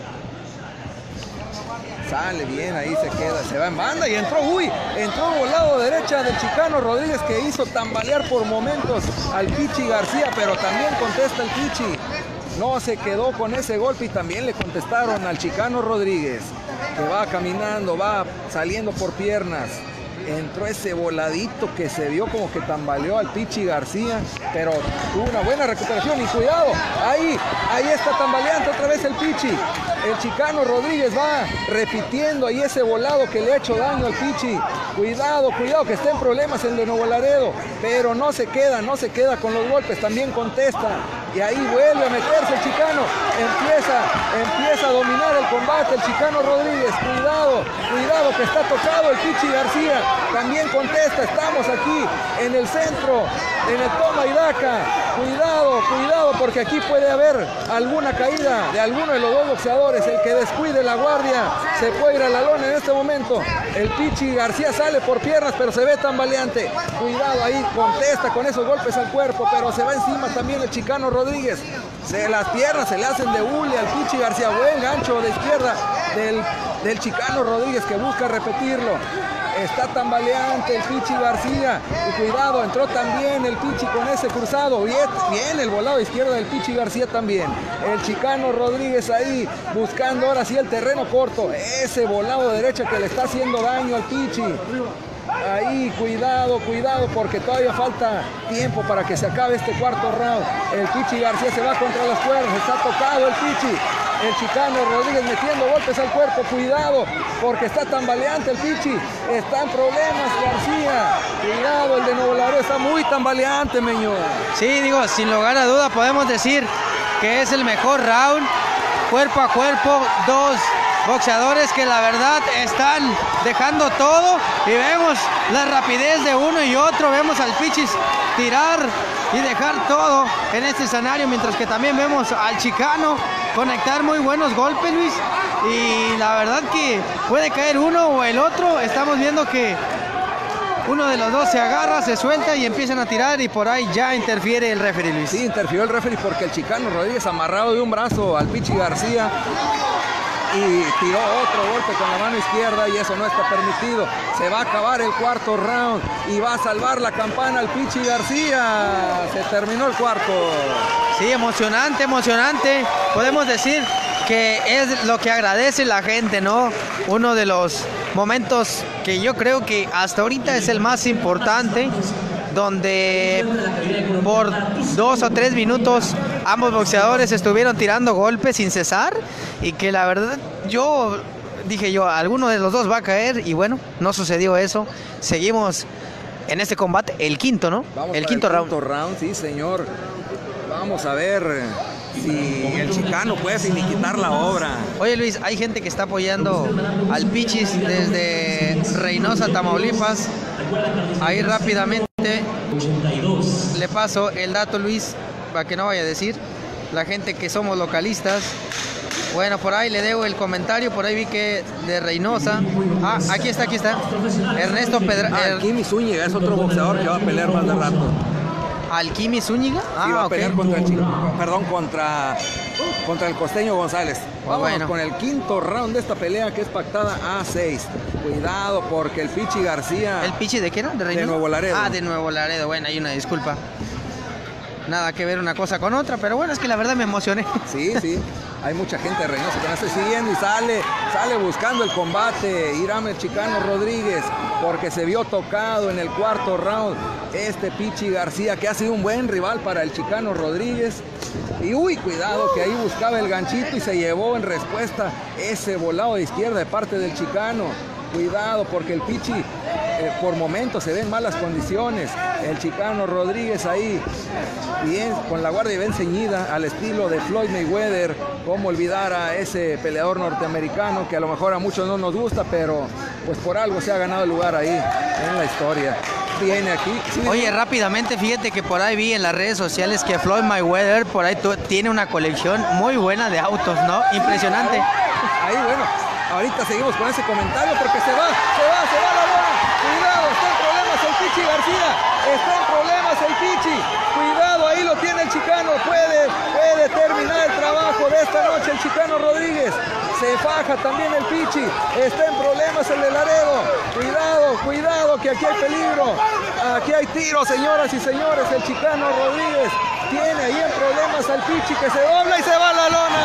Sale bien, ahí se va en banda y entró volado derecha del Chicano Rodríguez, que hizo tambalear por momentos al Pichi García, pero también contesta el Pichi. No se quedó con ese golpe y también le contestaron al Chicano Rodríguez, que va caminando, va saliendo por piernas. Entró ese voladito que se vio como que tambaleó al Pichi García, pero tuvo una buena recuperación y cuidado, ahí está tambaleando otra vez el Pichi. El Chicano Rodríguez va repitiendo ahí ese volado que le ha hecho daño al Pichi. Cuidado que está en problemas el de Nuevo Laredo, pero no se queda con los golpes, también contesta. Y ahí vuelve a meterse el Chicano, empieza a dominar el combate el Chicano Rodríguez. Cuidado que está tocado el Pichi García, también contesta. Estamos aquí en el centro, en el toma y daca. Cuidado, porque aquí puede haber alguna caída de alguno de los dos boxeadores. El que descuide la guardia se puede ir a la lona en este momento. El Pichi García sale por piernas, pero se ve tambaleante. Cuidado ahí, contesta con esos golpes al cuerpo, pero se va encima también el Chicano Rodríguez. Las piernas se le hacen de hule al Pichi García. Buen gancho de izquierda del Chicano Rodríguez, que busca repetirlo. Está tambaleante el Pichi García. Y cuidado, entró también el Pichi con ese cruzado. Bien el volado izquierdo del Pichi García también. El Chicano Rodríguez ahí buscando ahora sí el terreno corto. Ese volado de derecha que le está haciendo daño al Pichi. Ahí, cuidado, porque todavía falta tiempo para que se acabe este cuarto round. El Pichi García se va contra las cuerdas, está tocado el Pichi. El Chicano Rodríguez metiendo golpes al cuerpo, cuidado, porque está tambaleante el Pichi. Está en problemas García. Cuidado, el de Nuevo Laredo está muy tambaleante, meño. Sí, digo, sin lugar a duda podemos decir que es el mejor round, cuerpo a cuerpo, dos boxeadores que la verdad están dejando todo y vemos la rapidez de uno y otro, vemos al Pichis tirar y dejar todo en este escenario, mientras que también vemos al Chicano conectar muy buenos golpes, Luis, y la verdad que puede caer uno o el otro. Estamos viendo que uno de los dos se agarra, se suelta y empiezan a tirar, y por ahí ya interfiere el referee, Luis. Sí, interfirió el referee porque el Chicano Rodríguez amarrado de un brazo al Pichi García y tiró otro golpe con la mano izquierda, y eso no está permitido. Se va a acabar el cuarto round y va a salvar la campana al Pichi García. Se terminó el cuarto. Sí, emocionante. Podemos decir que es lo que agradece la gente, ¿no? Uno de los momentos que yo creo que hasta ahorita es el más importante, donde por 2 o 3 minutos ambos boxeadores estuvieron tirando golpes sin cesar, y que la verdad dije alguno de los dos va a caer, y bueno, no sucedió eso. Seguimos en este combate, el quinto, ¿no? El quinto round, sí señor. Vamos a ver si el Chicano puede finiquitar la obra. Oye, Luis, hay gente que está apoyando al Pichis desde Reynosa, Tamaulipas. Ahí rápidamente le paso el dato, Luis, para que no vaya a decir la gente que somos localistas. Bueno, por ahí le debo el comentario, por ahí vi que de Reynosa. Aquí está. Ernesto Pedraza. Kimi Zúñiga es otro boxeador que va a pelear más de rato. ¿Al Kimi Zúñiga? Sí, va a pelear contra el Costeño González. Vamos bueno. con el quinto round de esta pelea, que es pactada a 6. Cuidado, porque el Pichi García... ¿El Pichi de qué era? De Nuevo Laredo. Ah, de Nuevo Laredo. Bueno, hay una disculpa. Nada que ver una cosa con otra, pero bueno, es que la verdad me emocioné. Sí, sí. Hay mucha gente de Reynosa que no está siguiendo y sale buscando el combate. Irán el Chicano Rodríguez, porque se vio tocado en el cuarto round. Este Pichi García, que ha sido un buen rival para el Chicano Rodríguez. Y uy, cuidado, que ahí buscaba el ganchito y se llevó en respuesta ese volado de izquierda de parte del Chicano. Cuidado, porque el Pichi por momentos se ve en malas condiciones. El Chicano Rodríguez ahí, bien, con la guardia bien ceñida, al estilo de Floyd Mayweather. Cómo olvidar a ese peleador norteamericano, que a lo mejor a muchos no nos gusta, pero pues por algo se ha ganado el lugar ahí en la historia. Viene aquí. Sí, oye, rápidamente, fíjate que por ahí vi en las redes sociales que Floyd Mayweather por ahí tiene una colección muy buena de autos, ¿no? Impresionante. Ahí, bueno, ahorita seguimos con ese comentario porque se va la bola. Cuidado, está en problemas el Pichi García. Está en problemas el Pichi. Cuidado, ahí lo tiene el Chicano. Puede terminar el trabajo de esta noche el Chicano Rodríguez. Se faja también el Pichi. Está en problemas el de Laredo. Cuidado, que aquí hay peligro. Aquí hay tiro, señoras y señores. El Chicano Rodríguez tiene ahí en problemas al Pichi, que se dobla y se va a la lona.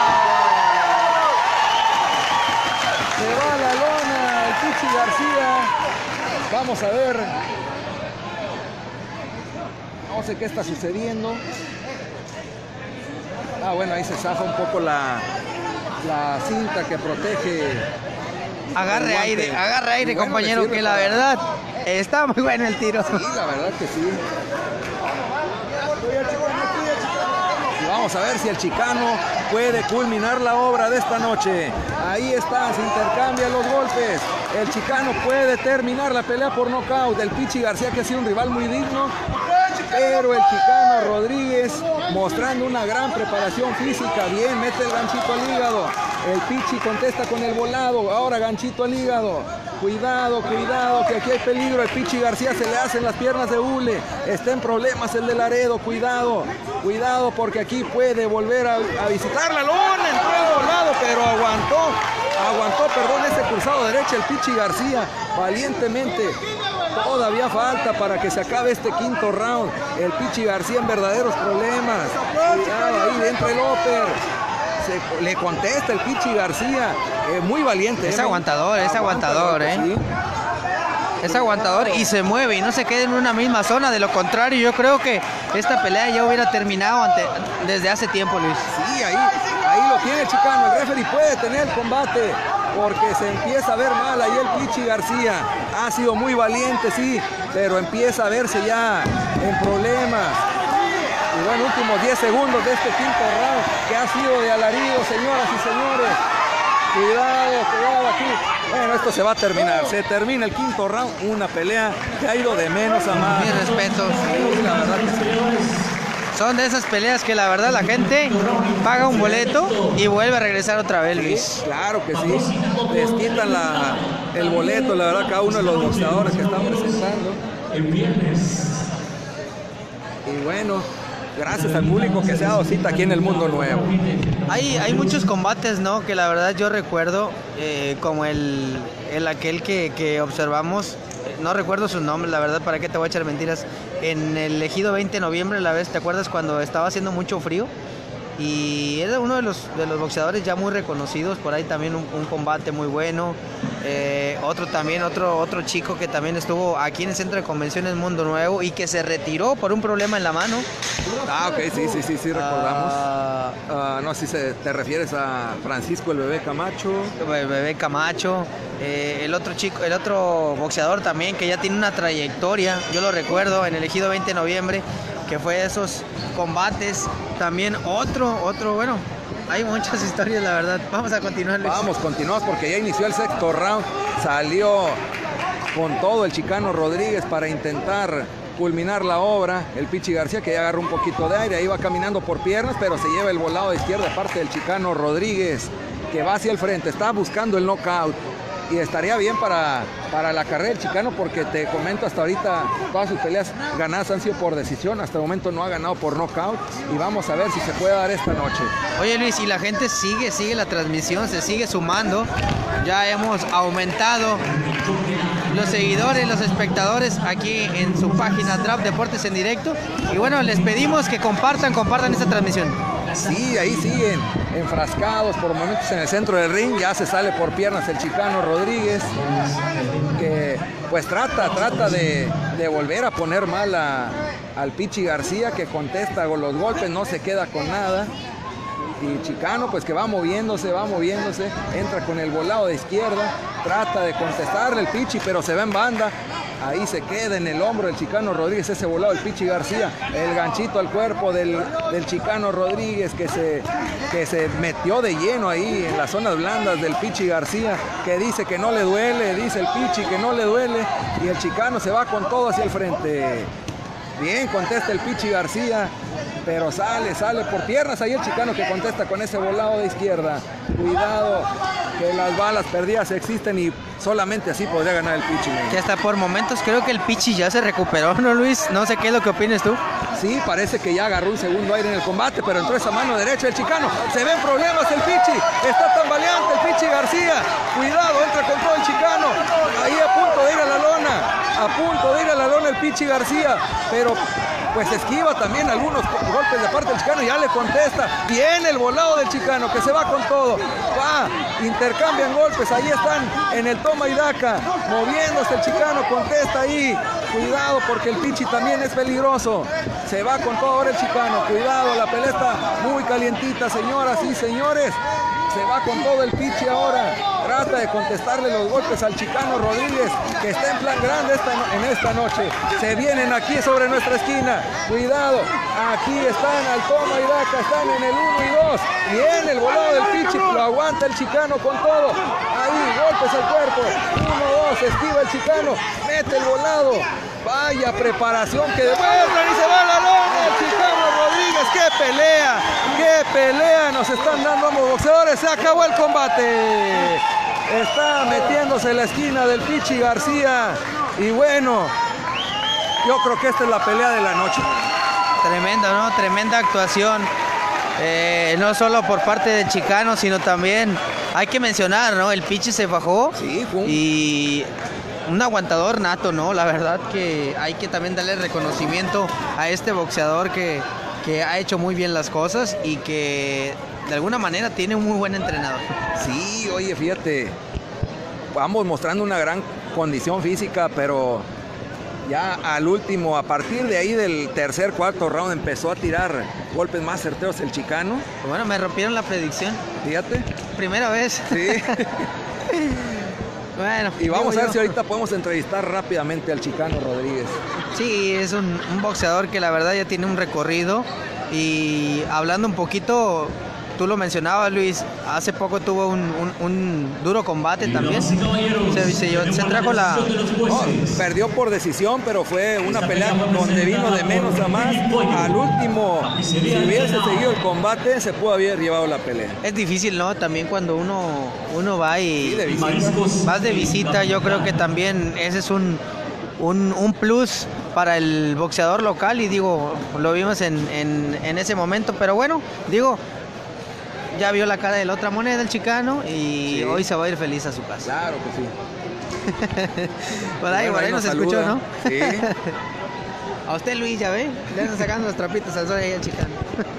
Se va a la lona el Pichi García. Vamos a ver. No sé qué está sucediendo. Ah, bueno, ahí se zafa un poco la cinta que protege. Agarre aire, bueno, compañero, que la verdad está muy bueno el tiro. Sí, la verdad que sí. Y vamos a ver si el Chicano puede culminar la obra de esta noche. Ahí está, se intercambian los golpes. El Chicano puede terminar la pelea por nocaut. El Pichi García, que ha sido un rival muy digno, pero el Chicano Rodríguez mostrando una gran preparación física. Bien, mete el ganchito al hígado. El Pichi contesta con el volado. Ahora ganchito al hígado. Cuidado, que aquí hay peligro. El Pichi García se le hacen las piernas de hule. Está en problemas el de Laredo. Cuidado, porque aquí puede volver a visitar la lona. Entró el volado, pero aguantó, ese cruzado derecho el Pichi García. Valientemente. Todavía falta para que se acabe este quinto round. El Pichi García en verdaderos problemas. Cuidado, ahí entra el upper. Le contesta el Pichi García. Muy valiente. Es aguantador, ¿eh? Sí. Es aguantador y se mueve y no se queda en una misma zona. De lo contrario, yo creo que esta pelea ya hubiera terminado desde hace tiempo, Luis. Sí, ahí lo tiene el Chicano. El referee puede tener el combate, porque se empieza a ver mal ahí el Pichi García. Ha sido muy valiente, sí, pero empieza a verse ya en problemas. Y bueno, últimos 10 segundos de este quinto round, que ha sido de alarido, señoras y señores. Cuidado aquí. Bueno, esto se va a terminar. Se termina el quinto round. Una pelea que ha ido de menos a más. Mis respetos. Sí, la verdad que sí. Son de esas peleas que la verdad la gente paga un boleto y vuelve a regresar otra vez, Luis. Sí, claro que sí. Les quitan el boleto, la verdad, cada uno de los boxeadores que están presentando. El viernes. Y bueno, gracias al público que se ha dado cita aquí en el Mundo Nuevo. Hay muchos combates, ¿no? Que la verdad yo recuerdo, como aquel que observamos. No recuerdo su nombre, la verdad, ¿para qué te voy a echar mentiras? En el Ejido 20 de noviembre, la vez, ¿te acuerdas cuando estaba haciendo mucho frío? Y era uno de los boxeadores ya muy reconocidos, por ahí también un combate muy bueno. Otro chico que también estuvo aquí en el Centro de Convenciones Mundo Nuevo y que se retiró por un problema en la mano. Ah, ok, sí, recordamos. No sé si te refieres a Francisco el Bebé Camacho. Bebé Camacho. El otro boxeador también que ya tiene una trayectoria, yo lo recuerdo, en el Ejido 20 de noviembre, que fue de esos combates. También bueno, hay muchas historias, la verdad. Vamos a continuar, Luis. Continuamos porque ya inició el sexto round. Salió con todo el Chicano Rodríguez para intentar culminar la obra. El Pichi García, que ya agarró un poquito de aire, ahí va caminando por piernas, pero se lleva el volado de izquierda de parte del Chicano Rodríguez, que va hacia el frente, está buscando el knockout. y estaría bien para la carrera del Chicano, porque te comento, hasta ahorita todas sus peleas ganadas han sido por decisión, hasta el momento no ha ganado por nocaut, y vamos a ver si se puede dar esta noche. Oye Luis, y la gente sigue la transmisión, se sigue sumando, ya hemos aumentado los seguidores, los espectadores aquí en su página Draft Deportes en Directo, y bueno, les pedimos que compartan esta transmisión. Sí, ahí siguen enfrascados por momentos en el centro del ring, ya se sale por piernas el Chicano Rodríguez, que pues trata de volver a poner mal al Pichi García, que contesta con los golpes, no se queda con nada. Y Chicano pues que va moviéndose, entra con el volado de izquierda, trata de contestarle el Pichi, pero se va en banda. Ahí se queda en el hombro del Chicano Rodríguez ese volado del Pichi García, el ganchito al cuerpo del Chicano Rodríguez que se metió de lleno ahí en las zonas blandas del Pichi García, que dice que no le duele, dice el Pichi que no le duele, y el Chicano se va con todo hacia el frente. Bien, contesta el Pichi García, pero sale por piernas ahí el Chicano, que contesta con ese volado de izquierda. Cuidado, que las balas perdidas existen y solamente así podría ganar el Pichi. Que hasta por momentos creo que el Pichi ya se recuperó, ¿no, Luis? No sé qué es lo que opines tú. Sí, parece que ya agarró un segundo aire en el combate, pero entró esa mano derecha del Chicano. Se ven problemas el Pichi, está tambaleante el Pichi García. Cuidado, entra con todo el Chicano. Ahí a punto de ir a la lona el Pichi García, pero pues esquiva también algunos golpes de parte del Chicano, ya le contesta. Viene el volado del Chicano, que se va con todo. Intercambian golpes, ahí están en el toma y daca, moviéndose el Chicano, contesta ahí. Cuidado, porque el Pichi también es peligroso. Se va con todo ahora el Chicano. Cuidado, la pelea está muy calientita, señoras y señores. Se va con todo el Pichi ahora. Trata de contestarle los golpes al Chicano Rodríguez, que está en plan grande en esta noche. Se vienen aquí sobre nuestra esquina. Cuidado, aquí están al toma y daca, están en el 1 y 2. Viene el volado del Pichi, lo aguanta el Chicano con todo. Ahí, golpes al cuerpo. 1-2, esquiva el Chicano, mete el volado. Vaya preparación que demuestran y se va a la lona el Chicano Rodríguez. ¡Qué pelea nos están dando ambos boxeadores! Se acabó el combate. Está metiéndose en la esquina del Pichi García. Y bueno, yo creo que esta es la pelea de la noche. Tremenda, ¿no? Tremenda actuación. No solo por parte del Chicano, sino también hay que mencionar, ¿no? El Pichi se bajó. Sí, y un aguantador nato, ¿no? La verdad que hay que también darle reconocimiento a este boxeador que ha hecho muy bien las cosas y que de alguna manera tiene un muy buen entrenador. Sí, oye, fíjate, vamos mostrando una gran condición física, pero ya al último, a partir de ahí del tercer, cuarto round, empezó a tirar golpes más certeros el Chicano. Bueno, me rompieron la predicción. Fíjate. Primera vez. Sí. Bueno, y vamos a ver si ahorita podemos entrevistar rápidamente al Chicano Rodríguez. Sí, es un boxeador que la verdad ya tiene un recorrido. Y hablando un poquito, tú lo mencionabas, Luis, hace poco tuvo un duro combate también. Se trajo la... perdió por decisión, pero fue una pelea donde vino de menos a más. Al último, si hubiese seguido el combate, se pudo haber llevado la pelea. Es difícil, ¿no? También cuando uno va y... Sí, de visita. Vas de visita, yo creo que también ese es un plus para el boxeador local, y digo, lo vimos en ese momento, pero bueno, digo, ya vio la cara de la otra moneda el Chicano y sí, hoy se va a ir feliz a su casa. Claro que sí. por ahí nos escuchó, ¿no? Sí. A usted, Luis, ya ve, le están sacando los trapitos al sol ahí al Chicano.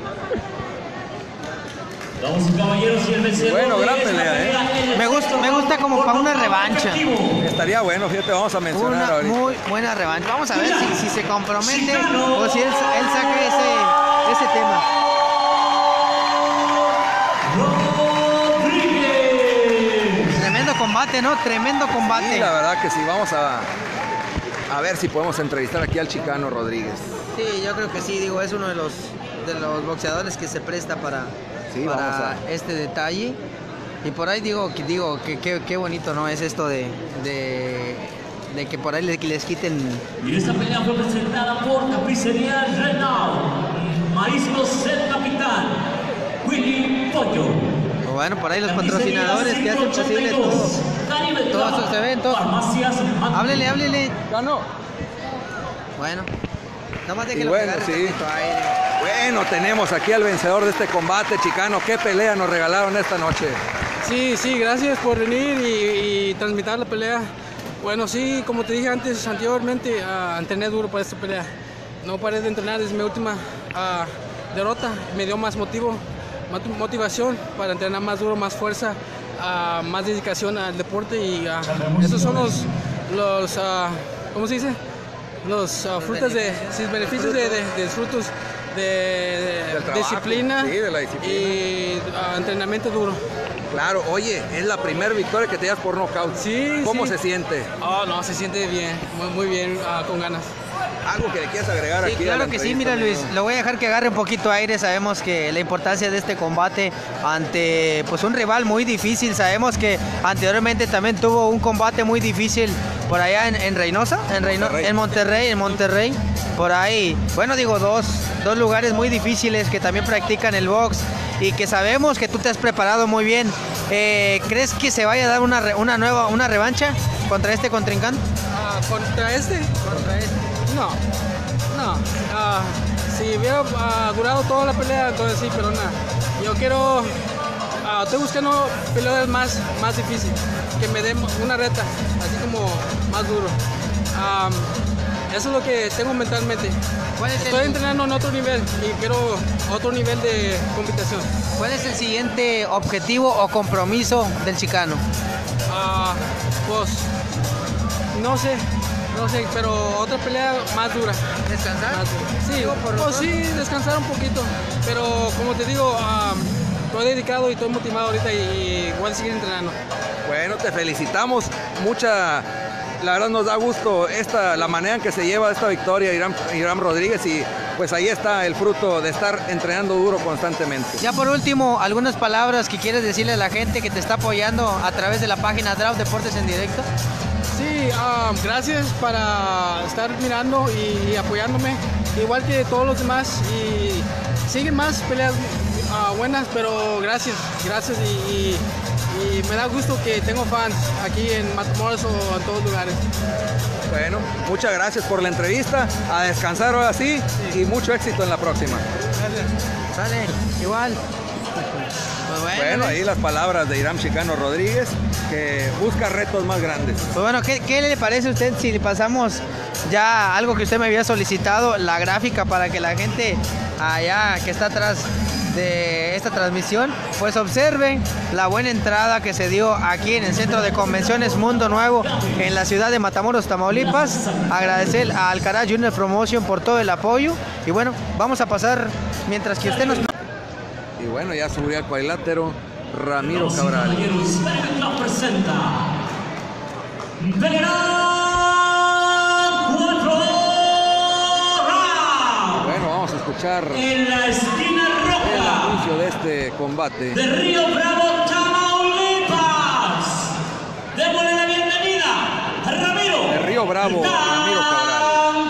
Vamos, caballeros, y el vencedor. Bueno, gran pelea, Me gusta como para una revancha. Estaría bueno, fíjate, vamos a mencionar una ahorita. Muy buena revancha. Vamos a ver si se compromete o si él saca ese tema. Tremendo combate, ¿no? Tremendo combate. Sí, la verdad que sí, vamos a ver si podemos entrevistar aquí al Chicano Rodríguez. Sí, yo creo que sí, digo, es uno de los boxeadores que se presta para este detalle. Y por ahí digo que qué bonito, ¿no? Es esto de que por ahí les quiten. Y esta pelea fue presentada por Tapicería Renault, Mariscos El Capitán, Willy Pollo. Bueno, por ahí los patrocinadores que hacen posible todo. todos estos eventos. Háblele. Ganó. Bueno, nomás Y déjelo bueno, pegar sí. tantito aire. Bueno, tenemos aquí al vencedor de este combate, Chicano. ¿Qué pelea nos regalaron esta noche? Sí, gracias por venir y transmitir la pelea. Bueno, sí, como te dije anteriormente, entrené duro para esta pelea. No paré de entrenar desde mi última derrota. Me dio más motivación para entrenar más duro, más fuerza, más dedicación al deporte. Y esos son los ¿cómo se dice? Los frutos beneficios de frutos de trabajo, disciplina, sí, de la disciplina. y entrenamiento duro. Claro, oye, es la primera victoria que te das por nocaut. Sí, ¿Cómo sí. se siente? Oh, no, se siente bien, muy bien, con ganas. ¿Algo que le quieras agregar Sí, aquí? claro a la que sí, entrevista, mira Luis, amigo? lo voy a dejar que agarre un poquito aire. Sabemos que la importancia de este combate ante pues un rival muy difícil. Sabemos que anteriormente también tuvo un combate muy difícil por allá en Reynosa, en Monterrey, por ahí. Bueno, digo, dos lugares muy difíciles que también practican el box y que sabemos que tú te has preparado muy bien. ¿Crees que se vaya a dar una revancha contra este contrincante? ¿Contra este? No. Si hubiera durado toda la pelea, entonces sí, pero nada. Yo quiero, estoy buscando peleas más difíciles, que me den una reta, así como más duro. Eso es lo que tengo mentalmente. Estoy entrenando en otro nivel y quiero otro nivel de competición. ¿Cuál es el siguiente objetivo o compromiso del Chicano? Pues, no sé, pero otra pelea más dura. ¿Descansar? Sí, pues sí, descansar un poquito, pero como te digo, estoy dedicado y estoy motivado ahorita y voy a seguir entrenando. Bueno, te felicitamos. La verdad nos da gusto la manera en que se lleva esta victoria Irán Rodríguez, y pues ahí está el fruto de estar entrenando duro constantemente. Ya por último, algunas palabras que quieres decirle a la gente que te está apoyando a través de la página Draft Deportes en Directo. Sí, gracias para estar mirando y apoyándome, igual que todos los demás, y siguen más peleas buenas, pero gracias y me da gusto que tengo fans aquí en Matamoros o en todos lugares. Bueno, muchas gracias por la entrevista. A descansar ahora sí, y mucho éxito en la próxima. Sale, igual. Pues Bueno, ahí las palabras de Irán Chicano Rodríguez, que busca retos más grandes. Pues bueno, ¿qué le parece a usted si le pasamos ya algo que usted me había solicitado, la gráfica, para que la gente allá que está atrás de esta transmisión pues observe la buena entrada que se dio aquí en el Centro de Convenciones Mundo Nuevo en la ciudad de Matamoros, Tamaulipas? Agradecer a Alcaraz Junior Promotion por todo el apoyo, y bueno, vamos a pasar mientras que usted nos... Y bueno, ya subió al cuadrilátero Ramiro Cabral. Presenta Pelea 4 round. Bueno, vamos a escuchar En la esquina el roja anuncio de este combate. de Río Bravo, Tamaulipas. Démosle la bienvenida a Ramiro. De Río Bravo, Ramiro Cabral.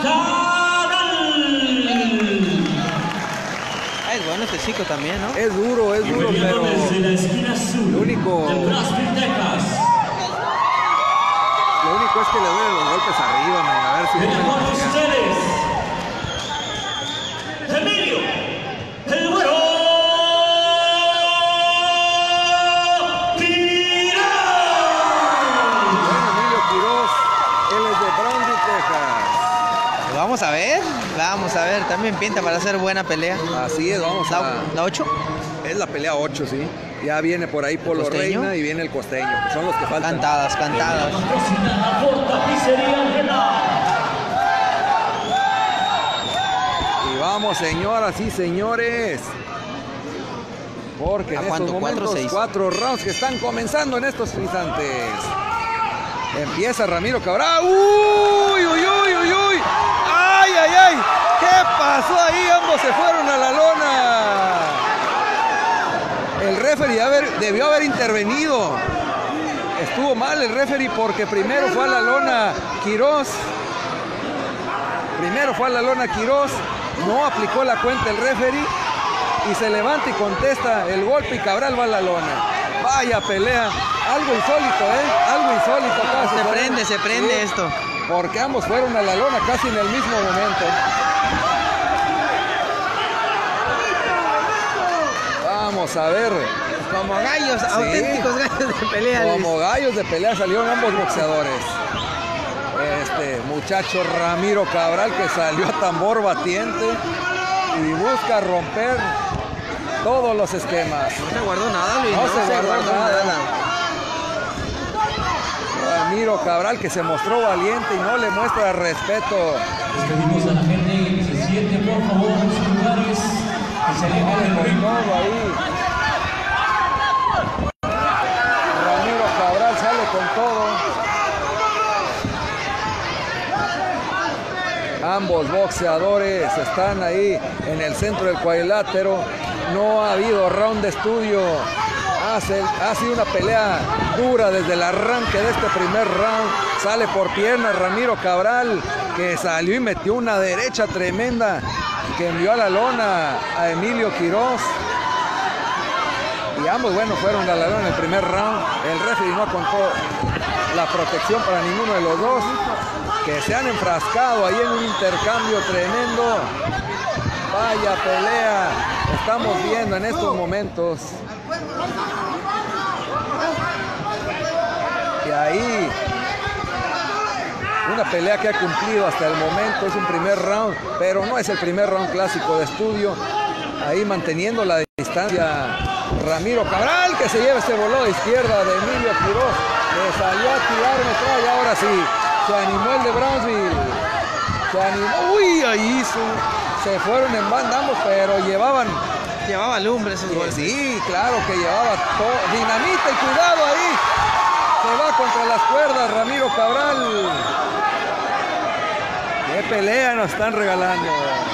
Es bueno este chico también, ¿no? Es duro, pero Desde la esquina sur lo único de Brasville, Texas. es que le duelen los golpes arriba, man. A ver si Viene no me con lo ustedes Emilio, el güero Tirón. Bueno, Emilio Quiroz, él es de Brownsville, Texas. Vamos a ver, también pinta para hacer buena pelea. Así es, vamos a... ¿La 8? Es la pelea 8, sí. Ya viene por ahí Polo ¿Costeño? Reina y viene el Costeño, que son los que faltan. Cantadas. Patrocinada por Tapicería Ángela. Y vamos, señoras y señores, porque en ¿A cuánto? estos ¿4 o momentos 6? 4 rounds que están comenzando en estos instantes. Empieza Ramiro Cabral. ¡Uy, uy, uy, uy, uy! ¡Ay, ay, ay! ¿Qué pasó ahí? Ambos se fueron a la lona. El referee debió haber intervenido. Estuvo mal el referee porque primero fue a la lona Quiroz. No aplicó la cuenta el referee y se levanta y contesta el golpe y Cabral va a la lona. Vaya pelea. algo insólito, algo insólito casi. Se prende esto. Porque ambos fueron a la lona casi en el mismo momento. Vamos a ver. Como gallos, auténticos gallos de pelea. Como gallos de pelea salieron ambos boxeadores. Este muchacho Ramiro Cabral, que salió a tambor batiente y busca romper todos los esquemas. No se guardó nada, Luis. No se guardó nada. Ramiro Cabral, que se mostró valiente y no le muestra respeto. Les pedimos a la gente que se siente por favor en sus lugares, que se alejen del ritmo. Ahí. Ramiro Cabral sale con todo. Ambos boxeadores están ahí en el centro del cuadrilátero. No ha habido round de estudio. Ha sido una pelea dura desde el arranque de este primer round. Sale por pierna Ramiro Cabral, que salió y metió una derecha tremenda que envió a la lona a Emilio Quiroz. Y ambos, bueno, fueron a la lona en el primer round. El referee no contó la protección para ninguno de los dos, que se han enfrascado ahí en un intercambio tremendo. Vaya pelea estamos viendo en estos momentos. Y ahí una pelea que ha cumplido hasta el momento. Es un primer round, pero no es el primer round clásico de estudio. Ahí manteniendo la distancia Ramiro Cabral, que se lleva ese volado de izquierda de Emilio Quiroz, que salió a tirar metralla. Ahora sí, se animó el de Brownsville. Se animó. Uy, ahí se fueron en banda ambos, pero llevaba lumbre esos golpes. Sí, claro que llevaba todo. Dinamita y cuidado ahí. Se va contra las cuerdas Ramiro Cabral. Qué pelea nos están regalando.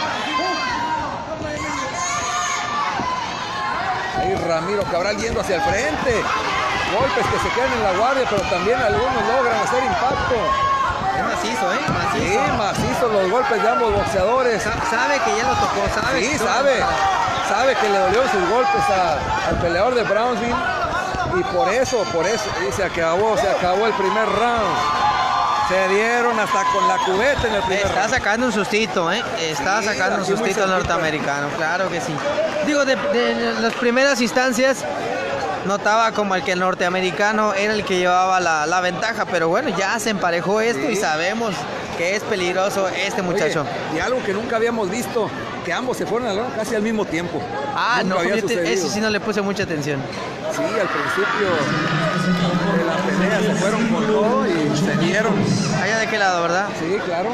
Ahí Ramiro Cabral yendo hacia el frente. Golpes que se quedan en la guardia, pero también algunos logran hacer impacto. Es macizo, macizo. Sí, macizo los golpes de ambos boxeadores. Sabe que ya lo tocó, sabe. Sí, sabe que le dolió sus golpes al peleador de Brownsville. Y por eso, y se acabó el primer round. Se dieron hasta con la cubeta en el primer round. Está sacando un sustito, Está sacando un sustito al norteamericano, claro que sí. Digo, de las primeras instancias notaba como el que el norteamericano era el que llevaba la ventaja, pero bueno, ya se emparejó esto y sabemos que es peligroso este muchacho. Oye, y algo que nunca habíamos visto, que ambos se fueron a la lona casi al mismo tiempo. No, eso sí no le puse mucha atención. Sí, al principio de la pelea se fueron con todo y se dieron. ¿Allá de qué lado, verdad? Sí, claro.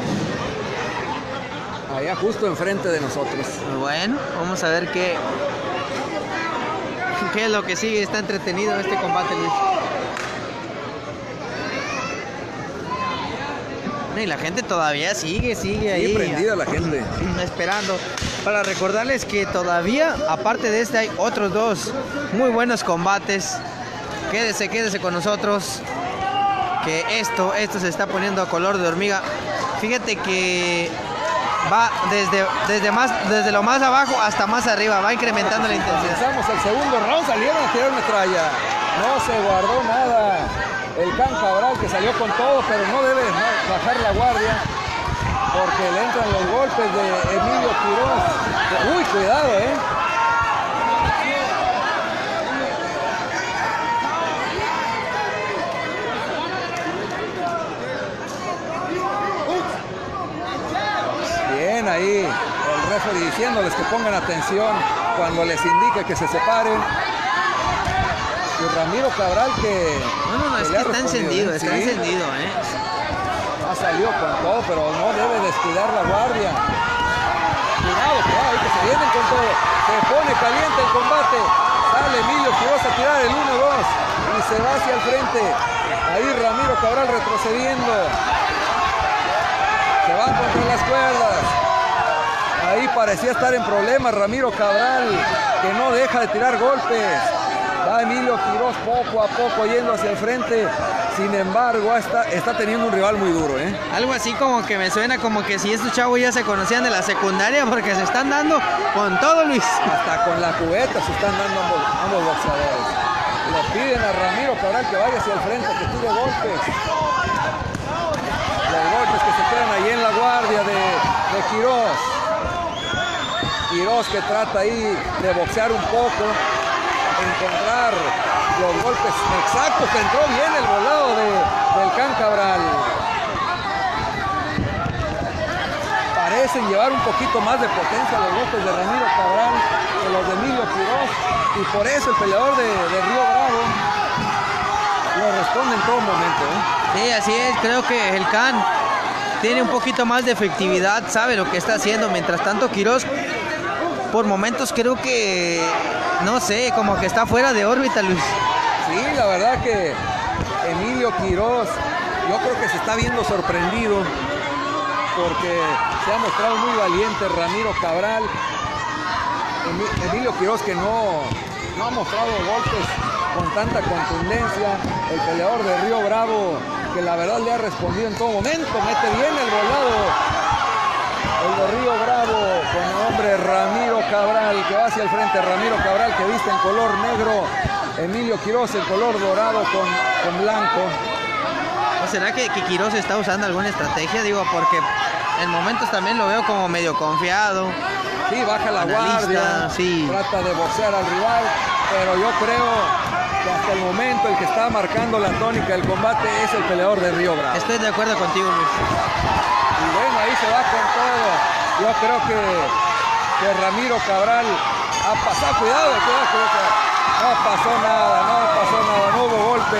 Allá justo enfrente de nosotros. Bueno, vamos a ver qué es lo que sigue. Está entretenido este combate, Luis. Y la gente todavía sigue ahí. Sí, prendida la gente. Esperando. Para recordarles que todavía, aparte de este, hay otros dos muy buenos combates. Quédese con nosotros. Que esto se está poniendo a color de hormiga. Fíjate que va desde lo más abajo hasta más arriba, va incrementando la intensidad. Empezamos el segundo round, salieron a tirar metralla. No se guardó nada el Can Cabral, que salió con todo, pero no debe bajar la guardia, porque le entran los golpes de Emilio Quiroz. Uy, cuidado, Bien ahí el referee diciéndoles que pongan atención cuando les indique que se separen. Y Ramiro Cabral que... No, es que está encendido, Ha salido con todo, pero no debe descuidar la guardia. Cuidado, ahí que se vienen con todo. Se pone caliente el combate. Sale Emilio Quiroz a tirar el 1-2 y se va hacia el frente. Ahí Ramiro Cabral retrocediendo. Se van contra las cuerdas. Ahí parecía estar en problemas Ramiro Cabral, que no deja de tirar golpes. Va Emilio Quiroz poco a poco yendo hacia el frente. Sin embargo, está teniendo un rival muy duro, Algo así como que me suena como que si estos chavos ya se conocían de la secundaria, porque se están dando con todo, Luis. Hasta con la cubeta se están dando ambos boxeadores. Le piden a Ramiro Cabral que vaya hacia el frente, que tire golpes. Los golpes que se quedan ahí en la guardia de Quirós. Quirós que trata ahí de boxear un poco, encontrar los golpes exactos. Entró bien el volado del Can Cabral. Parecen llevar un poquito más de potencia los golpes de Ramiro Cabral que los de Emilio Quirós, y por eso el peleador de Río Bravo lo responde en todo momento, ¿eh? Sí, así es. Creo que el Can tiene un poquito más de efectividad, sabe lo que está haciendo. Mientras tanto, Quirós, por momentos creo que, no sé, como que está fuera de órbita, Luis. Sí, la verdad que Emilio Quirós, yo creo que se está viendo sorprendido porque se ha mostrado muy valiente Ramiro Cabral. Emilio Quirós, que no ha mostrado golpes con tanta contundencia. El peleador de Río Bravo, que la verdad le ha respondido en todo momento. Mete bien el volado el de Río Bravo con el hombre Ramiro Cabral, que va hacia el frente. Ramiro Cabral, que viste en color negro. Emilio Quirós en color dorado con blanco. ¿O será que Quirós está usando alguna estrategia? Digo, porque en momentos también lo veo como medio confiado. Sí, baja la guardia, sí. Trata de boxear al rival, pero yo creo que hasta el momento el que está marcando la tónica del combate es el peleador de Río Bravo. Estoy de acuerdo contigo, Luis. Y bueno, ahí se va con todo. Yo creo que Ramiro Cabral ha pasado, cuidado, no pasó nada, no hubo golpe.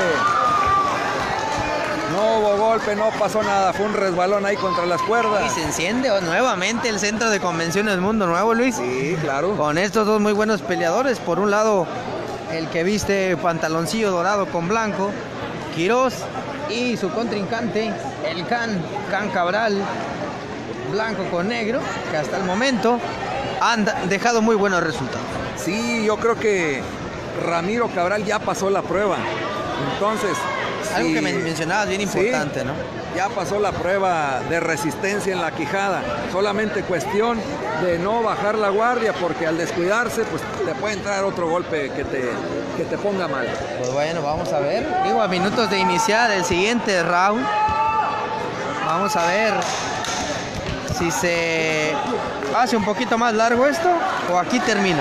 No hubo golpe, no pasó nada, fue un resbalón ahí contra las cuerdas. Y se enciende nuevamente el Centro de Convenciones Mundo Nuevo, Luis. Sí, claro. Con estos dos muy buenos peleadores. Por un lado, el que viste pantaloncillo dorado con blanco, Quirós, y su contrincante, el Can Cabral, blanco con negro, que hasta el momento han dejado muy buenos resultados. Sí, yo creo que Ramiro Cabral ya pasó la prueba. Entonces, algo que me mencionabas bien importante, sí, ¿no? Ya pasó la prueba de resistencia en la quijada. Solamente cuestión de no bajar la guardia, porque al descuidarse, pues te puede entrar otro golpe que te ponga mal. Pues bueno, vamos a ver. Digo, a minutos de iniciar el siguiente round. Vamos a ver si se hace un poquito más largo esto o aquí termina.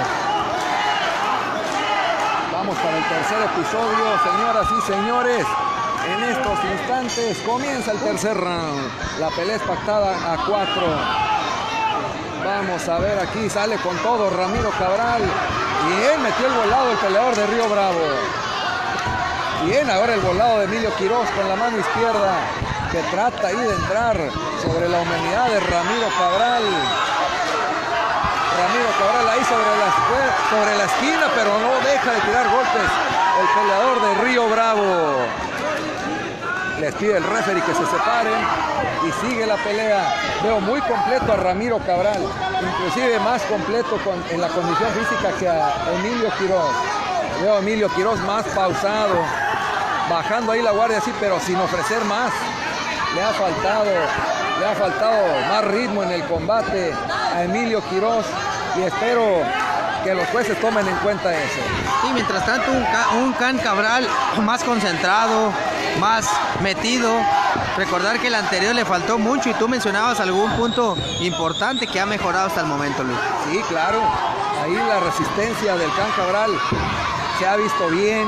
Vamos para el tercer episodio, señoras y señores. En estos instantes comienza el tercer round. La pelea es pactada a 4. Vamos a ver, aquí sale con todo Ramiro Cabral. Bien, metió el volado el peleador de Río Bravo. Bien, ahora el volado de Emilio Quirós con la mano izquierda, que trata ahí de entrar sobre la humanidad de Ramiro Cabral. Ramiro Cabral ahí sobre la esquina, pero no deja de tirar golpes el peleador de Río Bravo. Les pide el referee que se separen y sigue la pelea. Veo muy completo a Ramiro Cabral, inclusive más completo en la condición física que a Emilio Quirós. Veo a Emilio Quirós más pausado, bajando ahí la guardia así, pero sin ofrecer más. Le ha faltado más ritmo en el combate a Emilio Quirós, y espero que los jueces tomen en cuenta eso. Y mientras tanto un Can Cabral más concentrado, más metido. Recordar que el anterior le faltó mucho y tú mencionabas algún punto importante que ha mejorado hasta el momento, Luis. Sí, claro. Ahí la resistencia del Can Cabral se ha visto bien.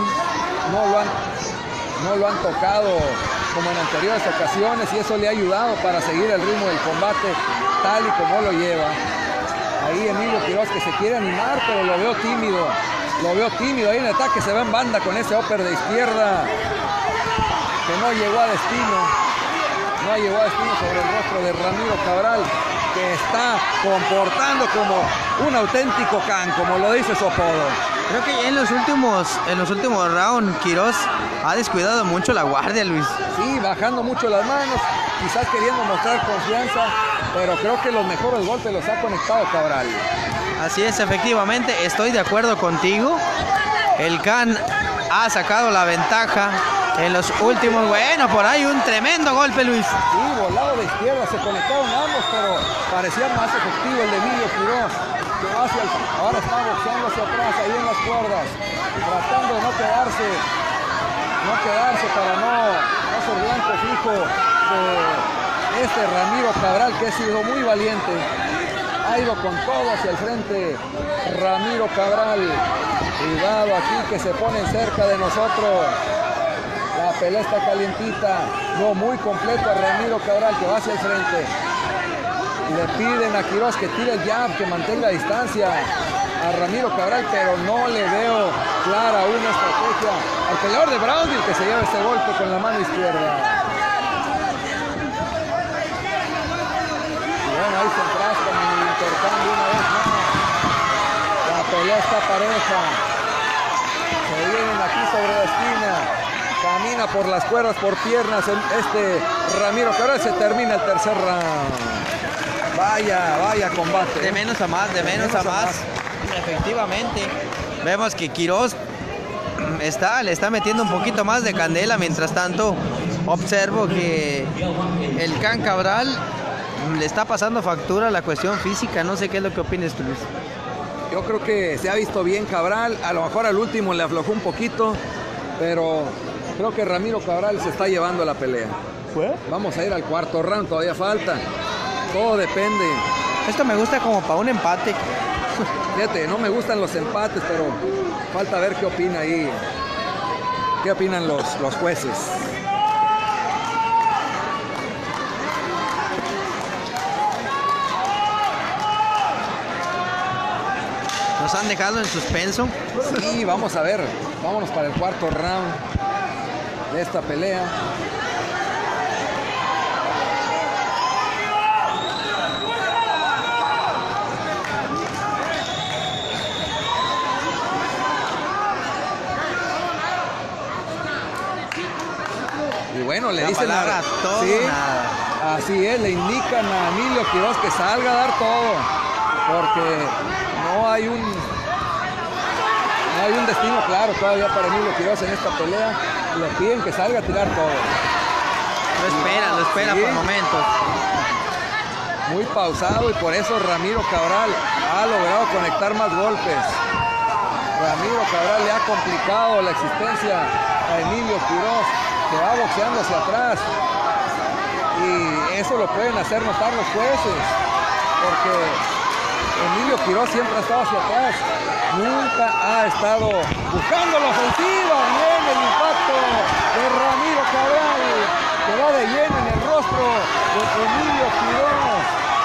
No lo han tocado como en anteriores ocasiones, y eso le ha ayudado para seguir el ritmo del combate tal y como lo lleva. Ahí Emilio Quirós, que se quiere animar, pero lo veo tímido. Ahí en el ataque se va en banda con ese upper de izquierda, que no llegó a destino sobre el rostro de Ramiro Cabral, que está comportando como un auténtico can, como lo dice su apodo. Creo que ya en los últimos rounds Quirós ha descuidado mucho la guardia, Luis. Sí, bajando mucho las manos, quizás queriendo mostrar confianza, pero creo que los mejores golpes los ha conectado Cabral. Así es, efectivamente, estoy de acuerdo contigo. El Can ha sacado la ventaja en los últimos. Bueno, por ahí un tremendo golpe, Luis. Sí, volado de izquierda, se conectaron ambos, pero parecía más efectivo el de Emilio Quirós, que va hacia ahora está boxeando hacia atrás, ahí en las cuerdas, tratando de no quedarse para no ser blanco fijo de este Ramiro Cabral, que ha sido muy valiente. Ha ido con todo hacia el frente Ramiro Cabral. Cuidado aquí que se ponen cerca de nosotros. La pelea está calientita. No, muy completo a Ramiro Cabral, que va hacia el frente. Le piden a Quiroz que tire el jab, que mantenga distancia a Ramiro Cabral, pero no le veo clara una estrategia al peleador de Brownsville, que se lleva este golpe con la mano izquierda. Bueno, ahí se enfrascan en el intercambio una vez más. La pelea está pareja. Se vienen aquí sobre la esquina. Camina por las cuerdas, por piernas. Este Ramiro Cabral. Se termina el tercer round. Vaya combate. De menos a más, de menos a más. Efectivamente. Vemos que Quiroz le está metiendo un poquito más de candela. Mientras tanto, observo que el Can Cabral le está pasando factura a la cuestión física. No sé qué es lo que opinas tú, Luis. Yo creo que se ha visto bien Cabral. A lo mejor al último le aflojó un poquito, pero creo que Ramiro Cabral se está llevando la pelea. Vamos a ir al cuarto round, todavía falta. Todo depende. Esto me gusta como para un empate. Fíjate, no me gustan los empates, pero falta ver qué opina ahí. ¿Qué opinan los jueces? Nos han dejado en suspenso. Sí, vamos a ver. Vámonos para el cuarto round de esta pelea. Y bueno, le dicen palabra todo, sí, nada. Así es, le indican a Emilio Quiroz que salga a dar todo, porque no hay un destino claro todavía para Emilio Quiroz en esta pelea. Le piden que salga a tirar todo. Lo espera sí, por momentos. Muy pausado, y por eso Ramiro Cabral ha logrado conectar más golpes. Ramiro Cabral le ha complicado la existencia a Emilio Quiroz, que va boxeando hacia atrás, y eso lo pueden hacer notar los jueces, porque Emilio Quiroz siempre ha estado hacia atrás, nunca ha estado buscando la ofensiva. Bien el impacto de Ramiro Cabral, que va de lleno en el rostro de Emilio Quiroz.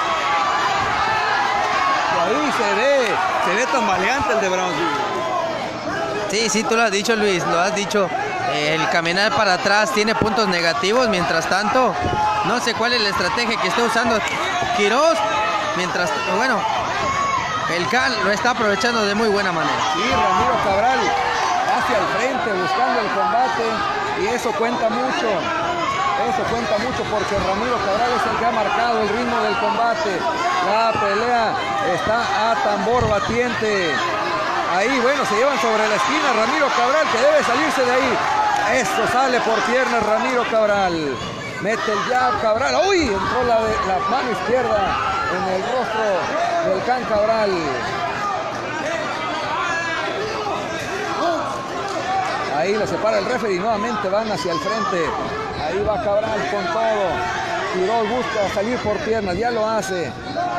Y ahí se ve tambaleante el de Brownsville. Sí, tú lo has dicho, Luis, lo has dicho. El caminar para atrás tiene puntos negativos. Mientras tanto, no sé cuál es la estrategia que está usando Quiroz. Mientras, bueno, el Can lo está aprovechando de muy buena manera. Sí, Ramiro Cabral hacia el frente buscando el combate, y eso cuenta mucho. Eso cuenta mucho, porque Ramiro Cabral es el que ha marcado el ritmo del combate. La pelea está a tambor batiente. Ahí, bueno, se llevan sobre la esquina Ramiro Cabral, que debe salirse de ahí. Esto sale por piernas Ramiro Cabral. Mete el jab Cabral. ¡Uy! Entró la mano izquierda en el rostro del Can Cabral. Ahí lo separa el referee y nuevamente van hacia el frente. Ahí va Cabral con todo. Quiroz busca salir por piernas, ya lo hace.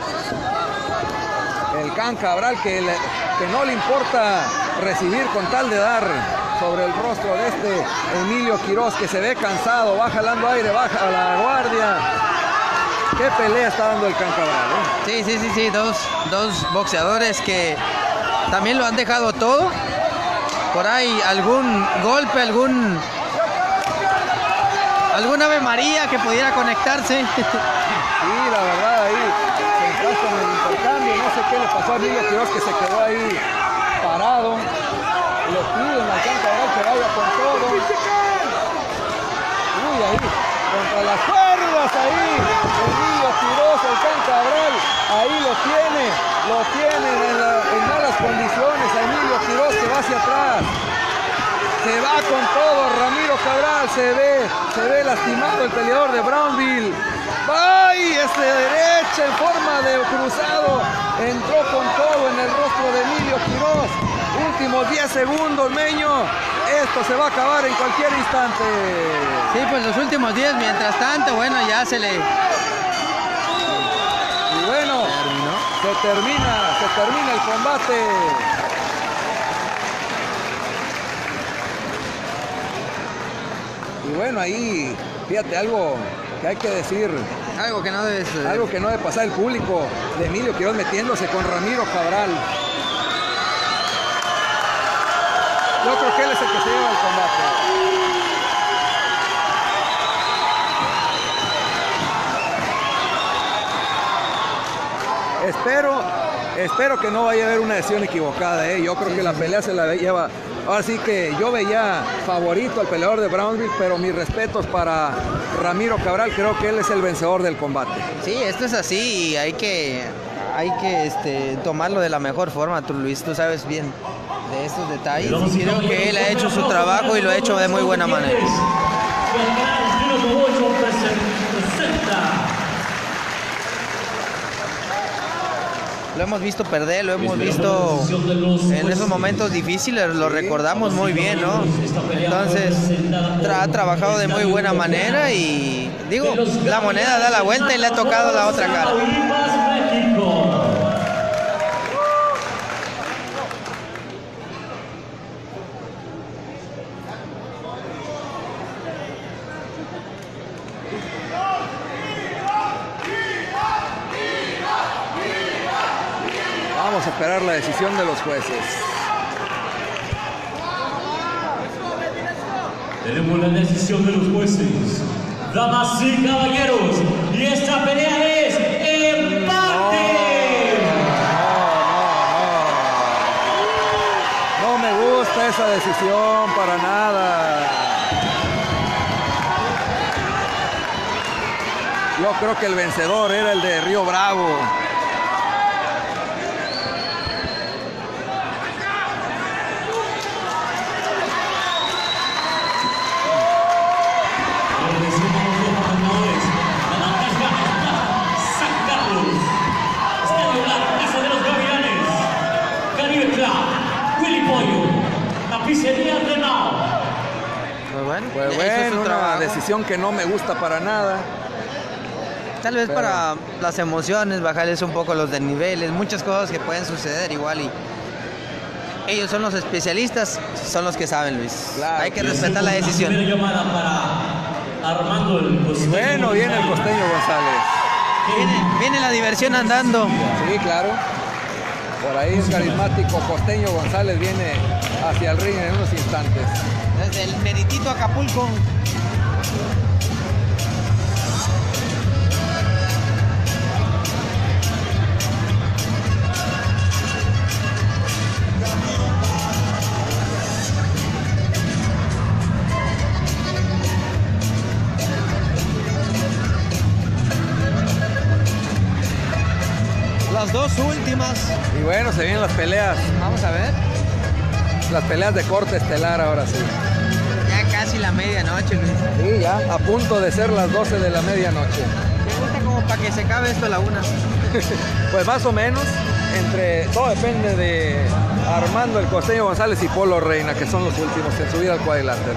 El Can Cabral que no le importa recibir con tal de dar sobre el rostro de este Emilio Quiroz, que se ve cansado, va jalando aire, baja la guardia. ¿Qué pelea está dando el Can Cabral? Sí, dos boxeadores que también lo han dejado todo. Por ahí algún golpe, algún Ave María que pudiera conectarse. Sí, la verdad, ahí se enfrasca en el intercambio. No sé qué le pasó a Emilio Quiroz, que se quedó ahí parado. Le piden al Can Cabral que vaya con todo. Uy, ahí, contra las cuerdas, ahí Emilio Quiroz, el Can Cabral, ahí lo tienen en malas condiciones a Emilio Quiroz, que va hacia atrás. Se va con todo Ramiro Cabral, se ve lastimado el peleador de Brownsville. ¡Ay! Este derecha en forma de cruzado. Entró con todo en el rostro de Emilio Quiroz. Últimos 10 segundos, Meño. Esto se va a acabar en cualquier instante. Sí, pues los últimos 10, mientras tanto, bueno, ya se le... Y bueno, se termina el combate. Y bueno, ahí, fíjate, algo que hay que decir. Algo que no debe ser. Algo que no debe pasar el público de Emilio Quiroz metiéndose con Ramiro Cabral. Yo creo que él es el que se lleva el combate. Espero que no vaya a haber una decisión equivocada, ¿eh? Yo creo que la pelea se la lleva. Ahora sí que yo veía favorito al peleador de Brownsville, pero mis respetos para Ramiro Cabral, creo que él es el vencedor del combate. Sí, esto es así y hay que tomarlo de la mejor forma, tú, Luis, tú sabes bien de estos detalles y creo que él ha hecho su trabajo y lo ha hecho de muy buena manera. Lo hemos visto perder, lo hemos visto en esos momentos difíciles, lo recordamos muy bien, ¿no? Entonces, ha trabajado de muy buena manera y, digo, la moneda da la vuelta y le ha tocado la otra cara. Vamos a esperar la decisión de los jueces. Tenemos la decisión de los jueces. Damas y caballeros, y esta pelea es empate. No me gusta esa decisión para nada. Yo creo que el vencedor era el de Río Bravo. Pues bueno, una decisión que no me gusta para nada. Tal vez para las emociones, bajarles un poco los desniveles, muchas cosas que pueden suceder igual y ellos son los especialistas, son los que saben, Luis. Claro, hay que respetar la decisión. Llamada para Armando el Costeño. Bueno, viene el Costeño González. Viene la diversión andando. Sí, claro. Por ahí el carismático Costeño González viene hacia el ring en unos instantes. Desde el meritito Acapulco. Las dos últimas. Y bueno, se vienen las peleas. Vamos a ver. Las peleas de corte estelar ahora sí. Ya casi la medianoche, Luis. Sí, ya a punto de ser las 12 de la medianoche. Me gusta como para que se acabe esto a la 1. Pues más o menos, todo depende de Armando el Costeño González y Polo Reina, que son los últimos en subir al cuadrilátero.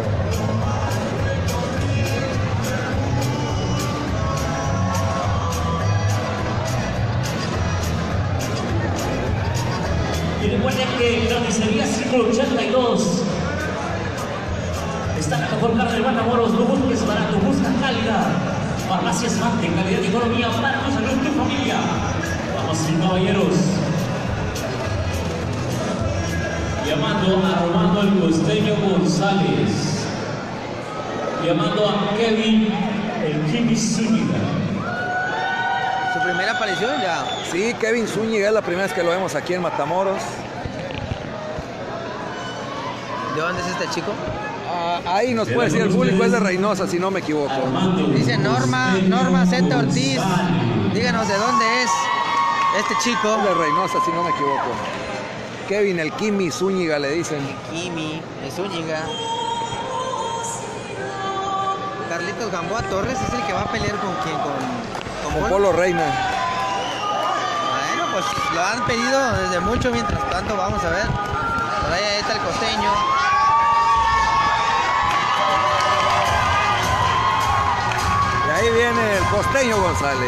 Y recuerden que Carnicería Círculo 82 está en la mejor carne de Matamoros. No busques barato, busca calidad. Farmacias Mante, calidad y economía para tu salud, tu familia. Vamos y caballeros. Llamando a Armando el Costeño González. Llamando a Kevin el Kimi Zúñiga. Su primera aparición ya. Sí, Kevin Zúñiga es la primera vez que lo vemos aquí en Matamoros. ¿De dónde es este chico? Ahí nos puede decir el público, es de Reynosa, si no me equivoco. Dice Norma Z. Ortiz. Díganos de dónde es este chico. Es de Reynosa, si no me equivoco. Kevin el Kimi Zúñiga le dicen. Kimi, Zúñiga. Carlitos Gamboa Torres es el que va a pelear con quién, con Con Polo Reina. Bueno, pues lo han pedido desde mucho, mientras tanto vamos a ver. Por ahí está el Costeño. Y ahí viene el Costeño González.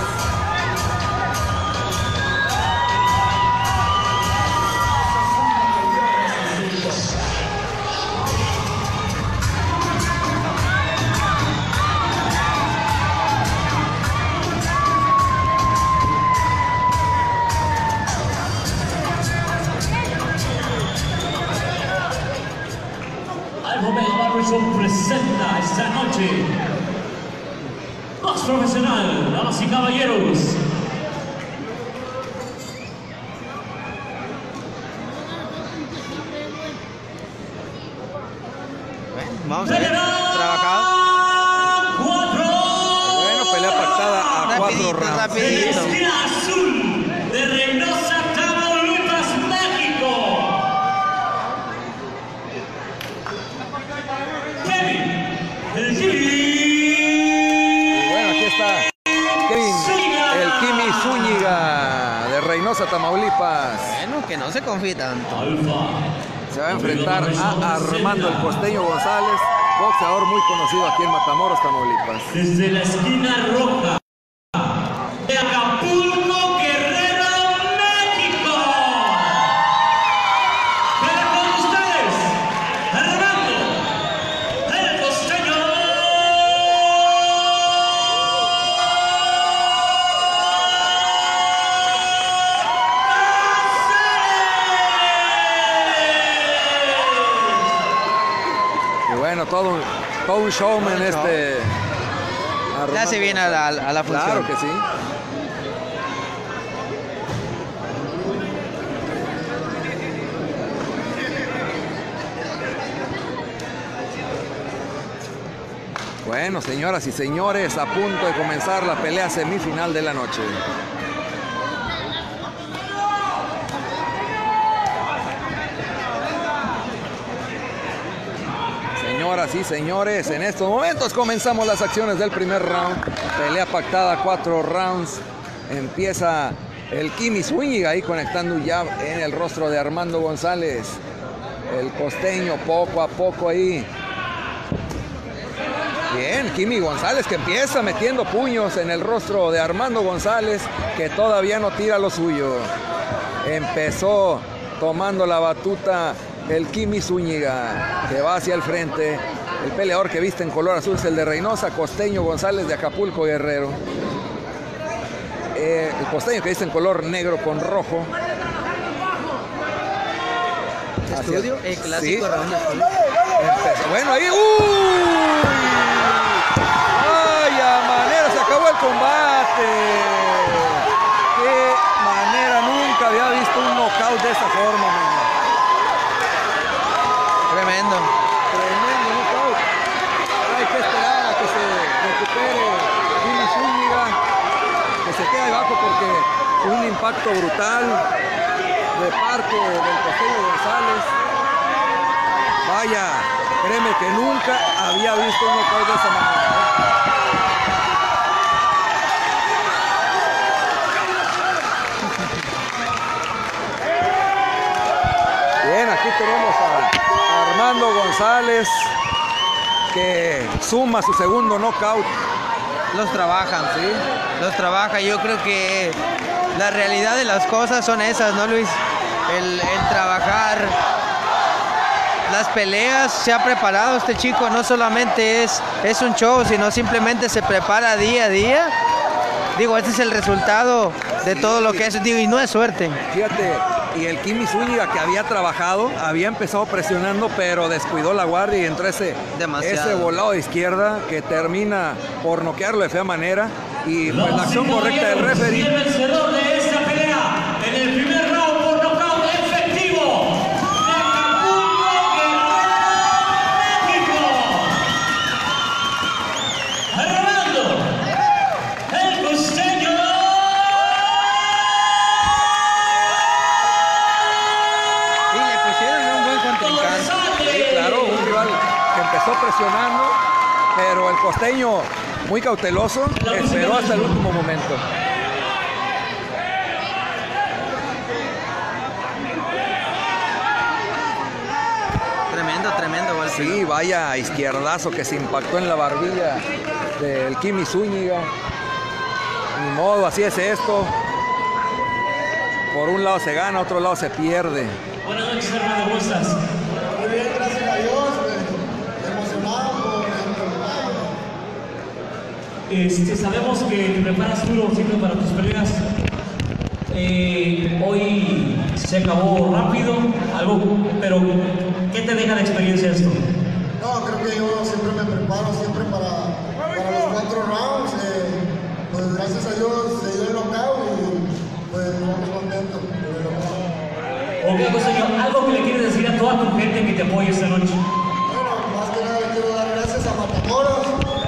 Presenta esta noche box profesional, damas y caballeros. Bueno, vamos a ver, trabajado. Bueno, pelea pactada a 4 rounds. Rapidito. Esquina azul de Reynosa, Tamaulipas, México. Bueno, aquí está Kevin, el Kimi Zúñiga de Reynosa, Tamaulipas. Bueno, que no se confíe tanto. Se va a enfrentar a Armando el Costeño González, boxeador muy conocido aquí en Matamoros, Tamaulipas. Desde la esquina roja de Acapulco, Guerrero, México. Pero con ustedes, Armando el Costeño. Y bueno, todo un showman este. Le hace bien a la función. Claro que sí. Bueno, señoras y señores, a punto de comenzar la pelea semifinal de la noche. Señoras y señores, en estos momentos comenzamos las acciones del primer round. Pelea pactada, 4 rounds. Empieza el Kimi Zúñiga ahí conectando ya en el rostro de Armando González. El Costeño poco a poco ahí. Bien, Kimi González que empieza metiendo puños en el rostro de Armando González, que todavía no tira lo suyo. Empezó tomando la batuta el Kimi Zúñiga, que va hacia el frente. El peleador que viste en color azul es el de Reynosa, Costeño González de Acapulco, Guerrero. El Costeño que viste en color negro con rojo. Estudio, el clásico Sí. round. Empezó. Bueno, ahí. ¡Uy! ¡Vaya manera! Se acabó el combate. ¡Qué manera! Nunca había visto un knockout de esa forma, man. Tremendo. Tremendo knockout. Hay que esperar a que se recupere Kimi Zúñiga, que se quede abajo porque fue un impacto brutal de parte del Costeño González. Vaya, créeme que nunca había visto un knockout de esa manera. Bien, aquí tenemos a Armando González, que suma su segundo knockout. Los trabajan, ¿Sí? los trabaja. Yo creo que la realidad de las cosas son esas, ¿no, Luis? El trabajar las peleas. Se ha preparado este chico, no solamente es un show, sino simplemente se prepara día a día. Digo, este es el resultado de todo lo que es, digo, y no es suerte. Fíjate, y el Kimi Zúñiga que había trabajado, había empezado presionando, pero descuidó la guardia y entró ese volado de izquierda que termina por noquearlo de fea manera. Y pues la acción correcta del referee. El vencedor de esta pelea en el primer round por nocaut efectivo de Acapulco, Guerrero, México. Armando el Costeño. Y le pusieron un buen contrincante. Sí, claro, un rival que empezó presionando, pero el Costeño muy cauteloso, esperó hasta el último momento. Tremendo golpe. Sí, vaya izquierdazo que se impactó en la barbilla del Kimi Zúñiga. Ni modo, así es esto. Por un lado se gana, otro lado se pierde. Buenas noches, hermano, ¿cómo estás? Muy bien, gracias a Dios, emocionado por Sabemos que te preparas duro siempre para tus peleas. Hoy se acabó rápido, pero ¿qué te deja la experiencia esto? No, creo que yo siempre me preparo siempre para los 4 rounds. Pues gracias a Dios se dio el knockout y pues muy contento por el knockout. Ok, pues señor, algo que le quieres decir a toda tu gente que te apoya esta noche. Bueno, más que nada quiero dar gracias a Matamoros.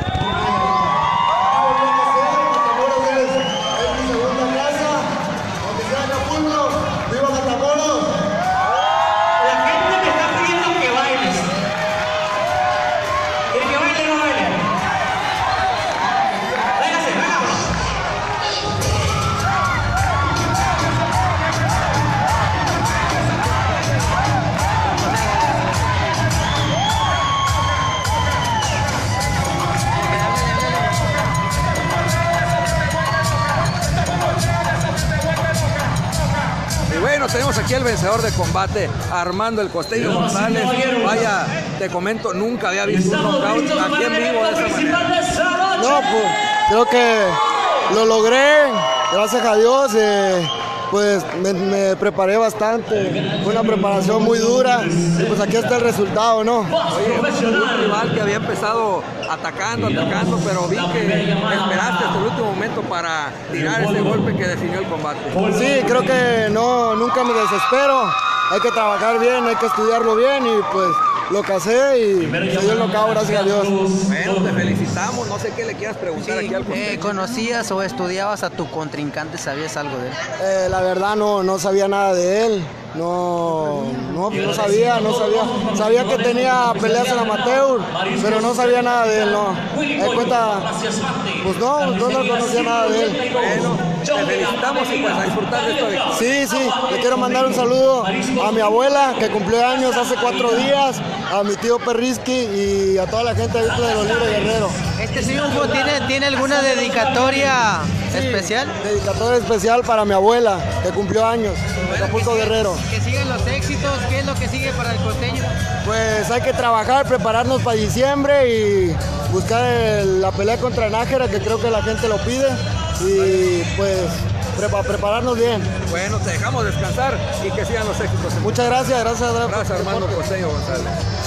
Tenemos aquí el vencedor de combate, Armando El Costeño González. Vaya, te comento, nunca había visto un knockout aquí en vivo de esa manera. No, pues creo que lo logré, gracias a Dios. Pues me preparé bastante, fue una preparación muy dura y pues aquí está el resultado, ¿no? Oye, un rival que había empezado atacando, pero vi que esperaste hasta el último momento para tirar ese golpe que definió el combate. Sí, creo que nunca me desespero, hay que trabajar bien, hay que estudiarlo bien y pues lo casé y se dio el knockout, gracias a Dios. Bueno, te felicitamos, no sé qué le quieras preguntar aquí al costeño. ¿Conocías o estudiabas a tu contrincante? ¿Sabías algo de él? La verdad no sabía nada de él, no sabía. Sabía que tenía peleas en amateur, pero no sabía nada de él, no. Me cuenta, pues no conocía nada de él. Bueno, te felicitamos y pues a disfrutar de esto. Sí, le quiero mandar un saludo a mi abuela que cumplió años hace 4 días, a mi tío Perrisky y a toda la gente de los Libre Guerrero. ¿Este triunfo tiene alguna dedicatoria especial? Dedicatoria especial para mi abuela que cumplió años, Acapulco Guerrero. Que sigan los éxitos, ¿qué es lo que sigue para el costeño? Pues hay que trabajar, prepararnos para diciembre y buscar la pelea contra Nájera, que creo que la gente lo pide, y pues prepararnos bien. Bueno, te dejamos descansar y que sigan los éxitos. Muchas gracias. Gracias, Armando Costeño González.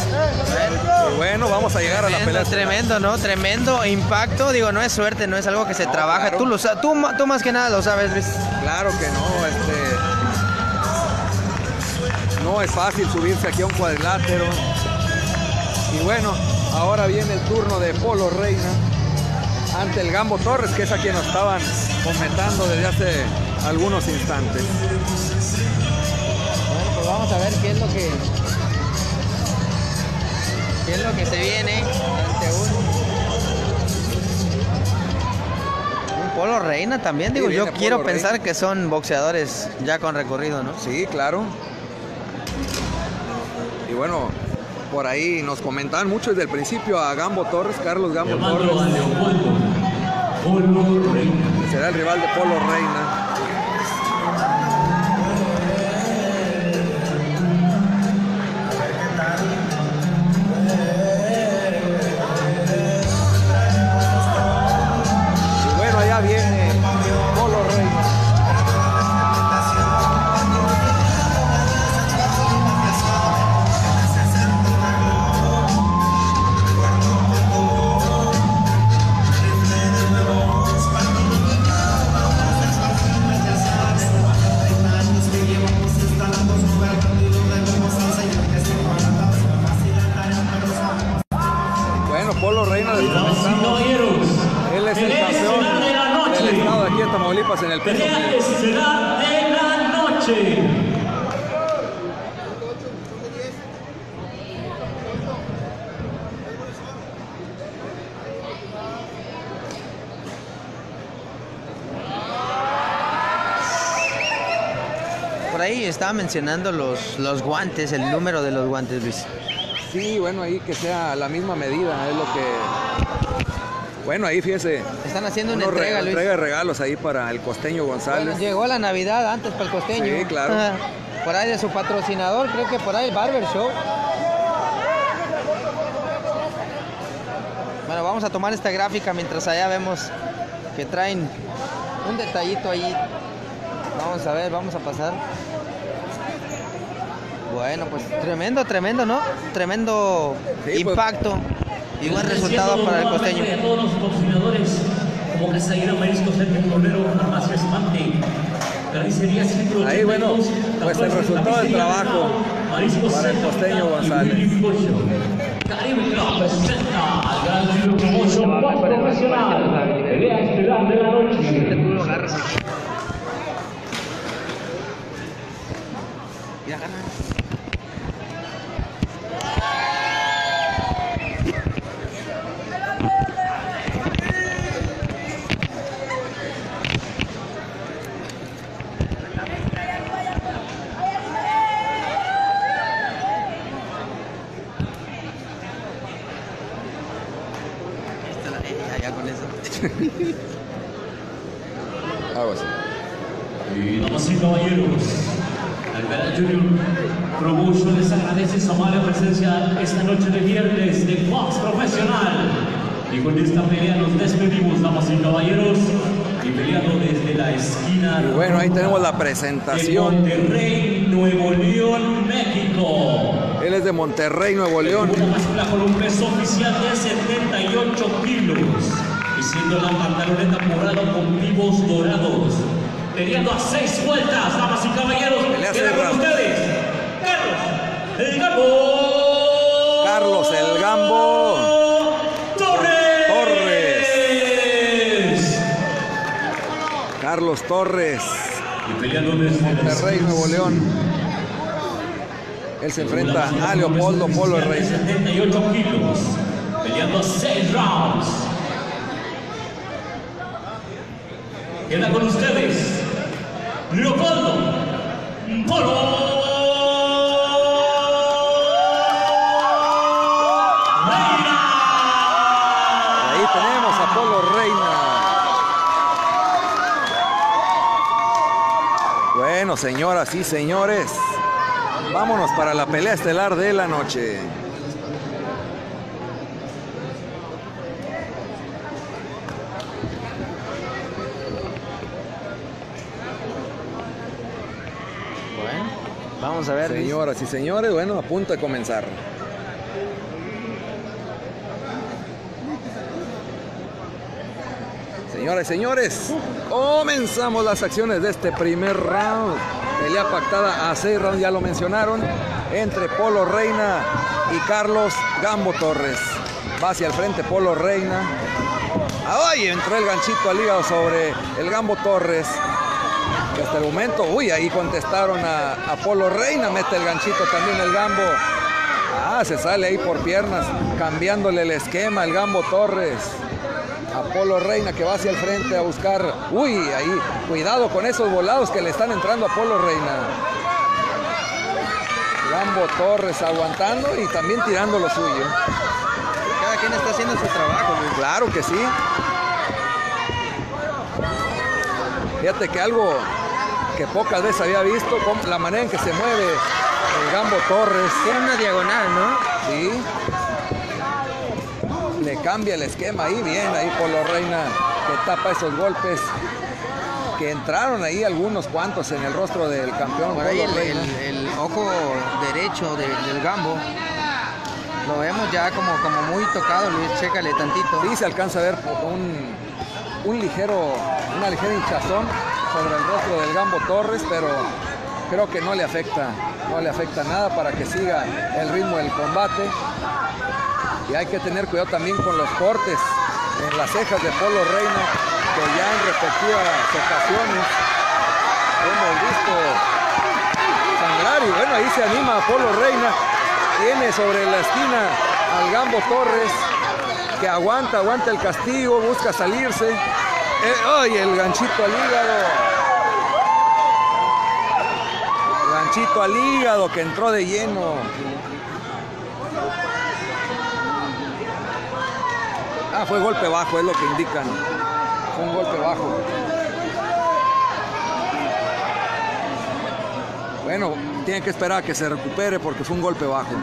Y bueno, vamos a llegar a la pelea. Tremendo, ¿no? Tremendo impacto. Digo, no es suerte, no es algo que se trabaja. Claro. Tú más que nada lo sabes, Luis. Claro que no, no es fácil subirse aquí a un cuadrilátero. Y bueno, ahora viene el turno de Polo Reina ante el Gambo Torres, que es a quien nos estaban comentando desde hace algunos instantes. Bueno, pues vamos a ver qué es lo que se viene ante un Polo Reina también. Digo, yo quiero pensar que son boxeadores ya con recorrido, ¿no? Sí, claro. Y bueno, por ahí nos comentaban mucho desde el principio a Gambo Torres, Carlos Gambo Torres. Será el rival de Polo Reina. Y bueno, allá viene Polo Reina. Polo Reina, él es el campeón del estado de aquí en Tamaulipas en el peso medio. Estelar de la noche. por ahí estaba mencionando los guantes, el número de los guantes, Luis. Sí, bueno, ahí que sea la misma medida, es lo que... Bueno, ahí fíjese. Están haciendo una entrega, Luis. Entrega de regalos ahí para el Costeño González. Bueno, llegó la Navidad antes para el Costeño. Sí, claro. Por ahí de su patrocinador, creo que por ahí el Barber Show. Bueno, vamos a tomar esta gráfica mientras allá vemos que traen un detallito ahí. Vamos a ver, vamos a pasar. Bueno, pues tremendo, ¿no? Tremendo sí, impacto y buen resultado para el Costeño. A todos los patrocinadores como Casaíra Mariscos, Sergio Cordero, Farmacia Esmante, Carnicería Centro. Ahí, bueno, pues el resultado del trabajo para el Costeño González. Caribe Club presenta al gran Julio Promotion Post Profesional. Pelea estelar de la noche. Ya gana. Ya con eso. Algo así. Y damas y caballeros, el Canal Junior Promotion les agradece su amable presencia esta noche de viernes de Fox Profesional. Y con esta pelea nos despedimos, damas y caballeros, y peleando desde la esquina. Y bueno, ahí tenemos la presentación. De Monterrey, Nuevo León, México. Él es de Monterrey, Nuevo León. Una máscula con un peso oficial de 78 kilos. Y siendo la pantaloneta morada con vivos dorados. Peleando a 6 vueltas, damas y caballeros. Queda con ustedes, Carlos el Gambo. Carlos el Gambo Torres. Carlos Torres. Y peleando desde Monterrey, Nuevo León. Él se enfrenta a Leopoldo Polo Rey. 78 kilos. Peleando 6 rounds. Queda con ustedes, Leopoldo Polo Reina. Ahí tenemos a Polo Reina. Bueno, señoras y señores, vámonos para la pelea estelar de la noche. Vamos a ver. Señoras y señores, bueno, a punto de comenzar. Señoras y señores, comenzamos las acciones de este primer round. Pelea pactada a 6 rounds, ya lo mencionaron, entre Polo Reina y Carlos Gambo Torres. Va hacia el frente Polo Reina. ¡Ay! Entró el ganchito al hígado sobre el Gambo Torres. Que hasta el momento, ahí contestaron a Polo Reina, mete el ganchito también el Gambo. Se sale ahí por piernas, cambiándole el esquema el Gambo Torres. A Polo Reina que va hacia el frente a buscar, ahí, cuidado con esos volados que le están entrando a Polo Reina. Gambo Torres aguantando y también tirando lo suyo. Cada quien está haciendo su trabajo, Luis. Claro que sí. Fíjate que algo que pocas veces había visto, la manera en que se mueve el Gambo Torres. Tiene una diagonal, ¿no? Sí. Le cambia el esquema ahí, bien, ahí Polo Reina que tapa esos golpes que entraron ahí algunos cuantos en el rostro del campeón. Por ahí el ojo derecho del Gambo. Lo vemos ya como muy tocado, Luis, chécale tantito. Sí, se alcanza a ver una ligera hinchazón sobre el rostro del Gambo Torres, pero creo que no le afecta nada para que siga el ritmo del combate. Y hay que tener cuidado también con los cortes en las cejas de Polo Reina, que ya en respectivas ocasiones hemos visto sangrar. Y bueno, ahí se anima a Polo Reina, tiene sobre la esquina al Gambo Torres, que aguanta el castigo, busca salirse. El ganchito al hígado. ganchito al hígado que entró de lleno. Ah, fue golpe bajo, es lo que indican. Fue un golpe bajo. Bueno, tienen que esperar a que se recupere porque fue un golpe bajo.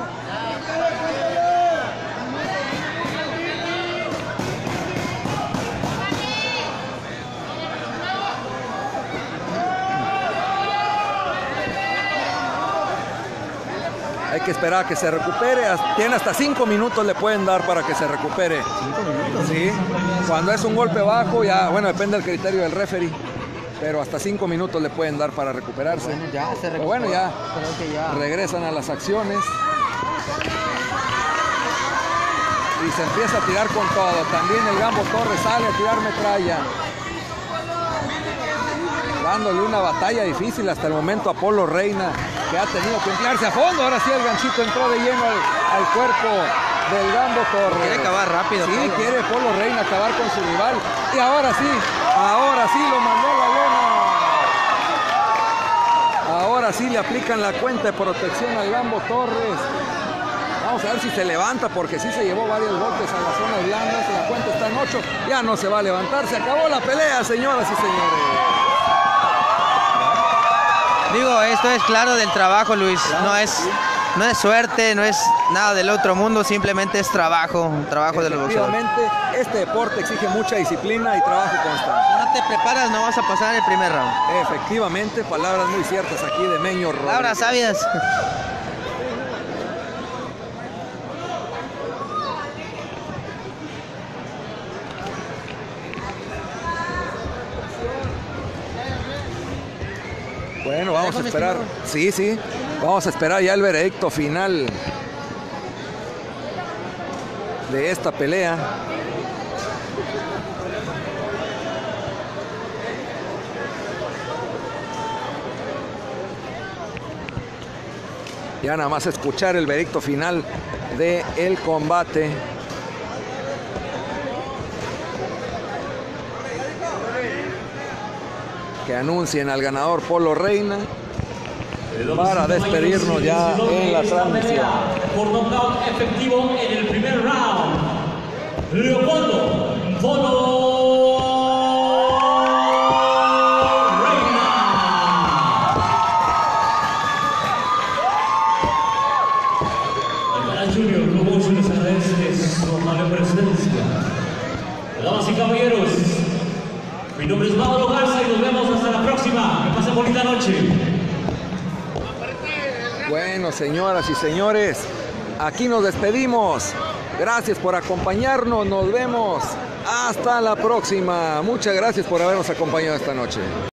Hay que esperar a que se recupere. Tiene hasta 5 minutos le pueden dar para que se recupere. 5 minutos. Sí. Cuando es un golpe bajo, ya, bueno, depende del criterio del referee. Pero hasta 5 minutos le pueden dar para recuperarse. Bueno, ya se Pero bueno, ya, creo que ya regresan a las acciones. Y se empieza a tirar con todo. También el Gambo Torres sale a tirar metralla. Dándole una batalla difícil hasta el momento a Polo Reina, que ha tenido que emplearse a fondo. Ahora sí el ganchito entró de lleno al cuerpo del Gambo Torres. quiere acabar rápido. Sí, Polo. quiere Polo Reina acabar con su rival. Y ahora sí lo mandó a la lona. Ahora sí le aplican la cuenta de protección al Gambo Torres. Vamos a ver si se levanta, porque sí se llevó varios golpes a la zona blanda. La cuenta está en 8. Ya no se va a levantar. Se acabó la pelea, señoras y señores. Digo, esto es claro del trabajo, Luis. Claro, No es suerte, no es nada del otro mundo, simplemente es trabajo de los boxeadores. Efectivamente, este deporte exige mucha disciplina y trabajo constante. Si no te preparas, no vas a pasar el primer round. Efectivamente, palabras muy ciertas aquí de Meño Rodríguez. Palabras sabias. Bueno, vamos a esperar. Sí. Vamos a esperar ya el veredicto final de esta pelea. Ya nada más escuchar el veredicto final del combate. Que anuncien al ganador Polo Reina para despedirnos ya en la transmisión. Por nocaut efectivo en el primer round, Leopoldo Polo Reina. Alcalá Junior Promotion les agradece su amable presencia. Damas y caballeros, mi nombre es Mauro Garza y nos vemos hasta la próxima. Que pasen bonita noche. Bueno, señoras y señores, aquí nos despedimos. Gracias por acompañarnos. Nos vemos hasta la próxima. Muchas gracias por habernos acompañado esta noche.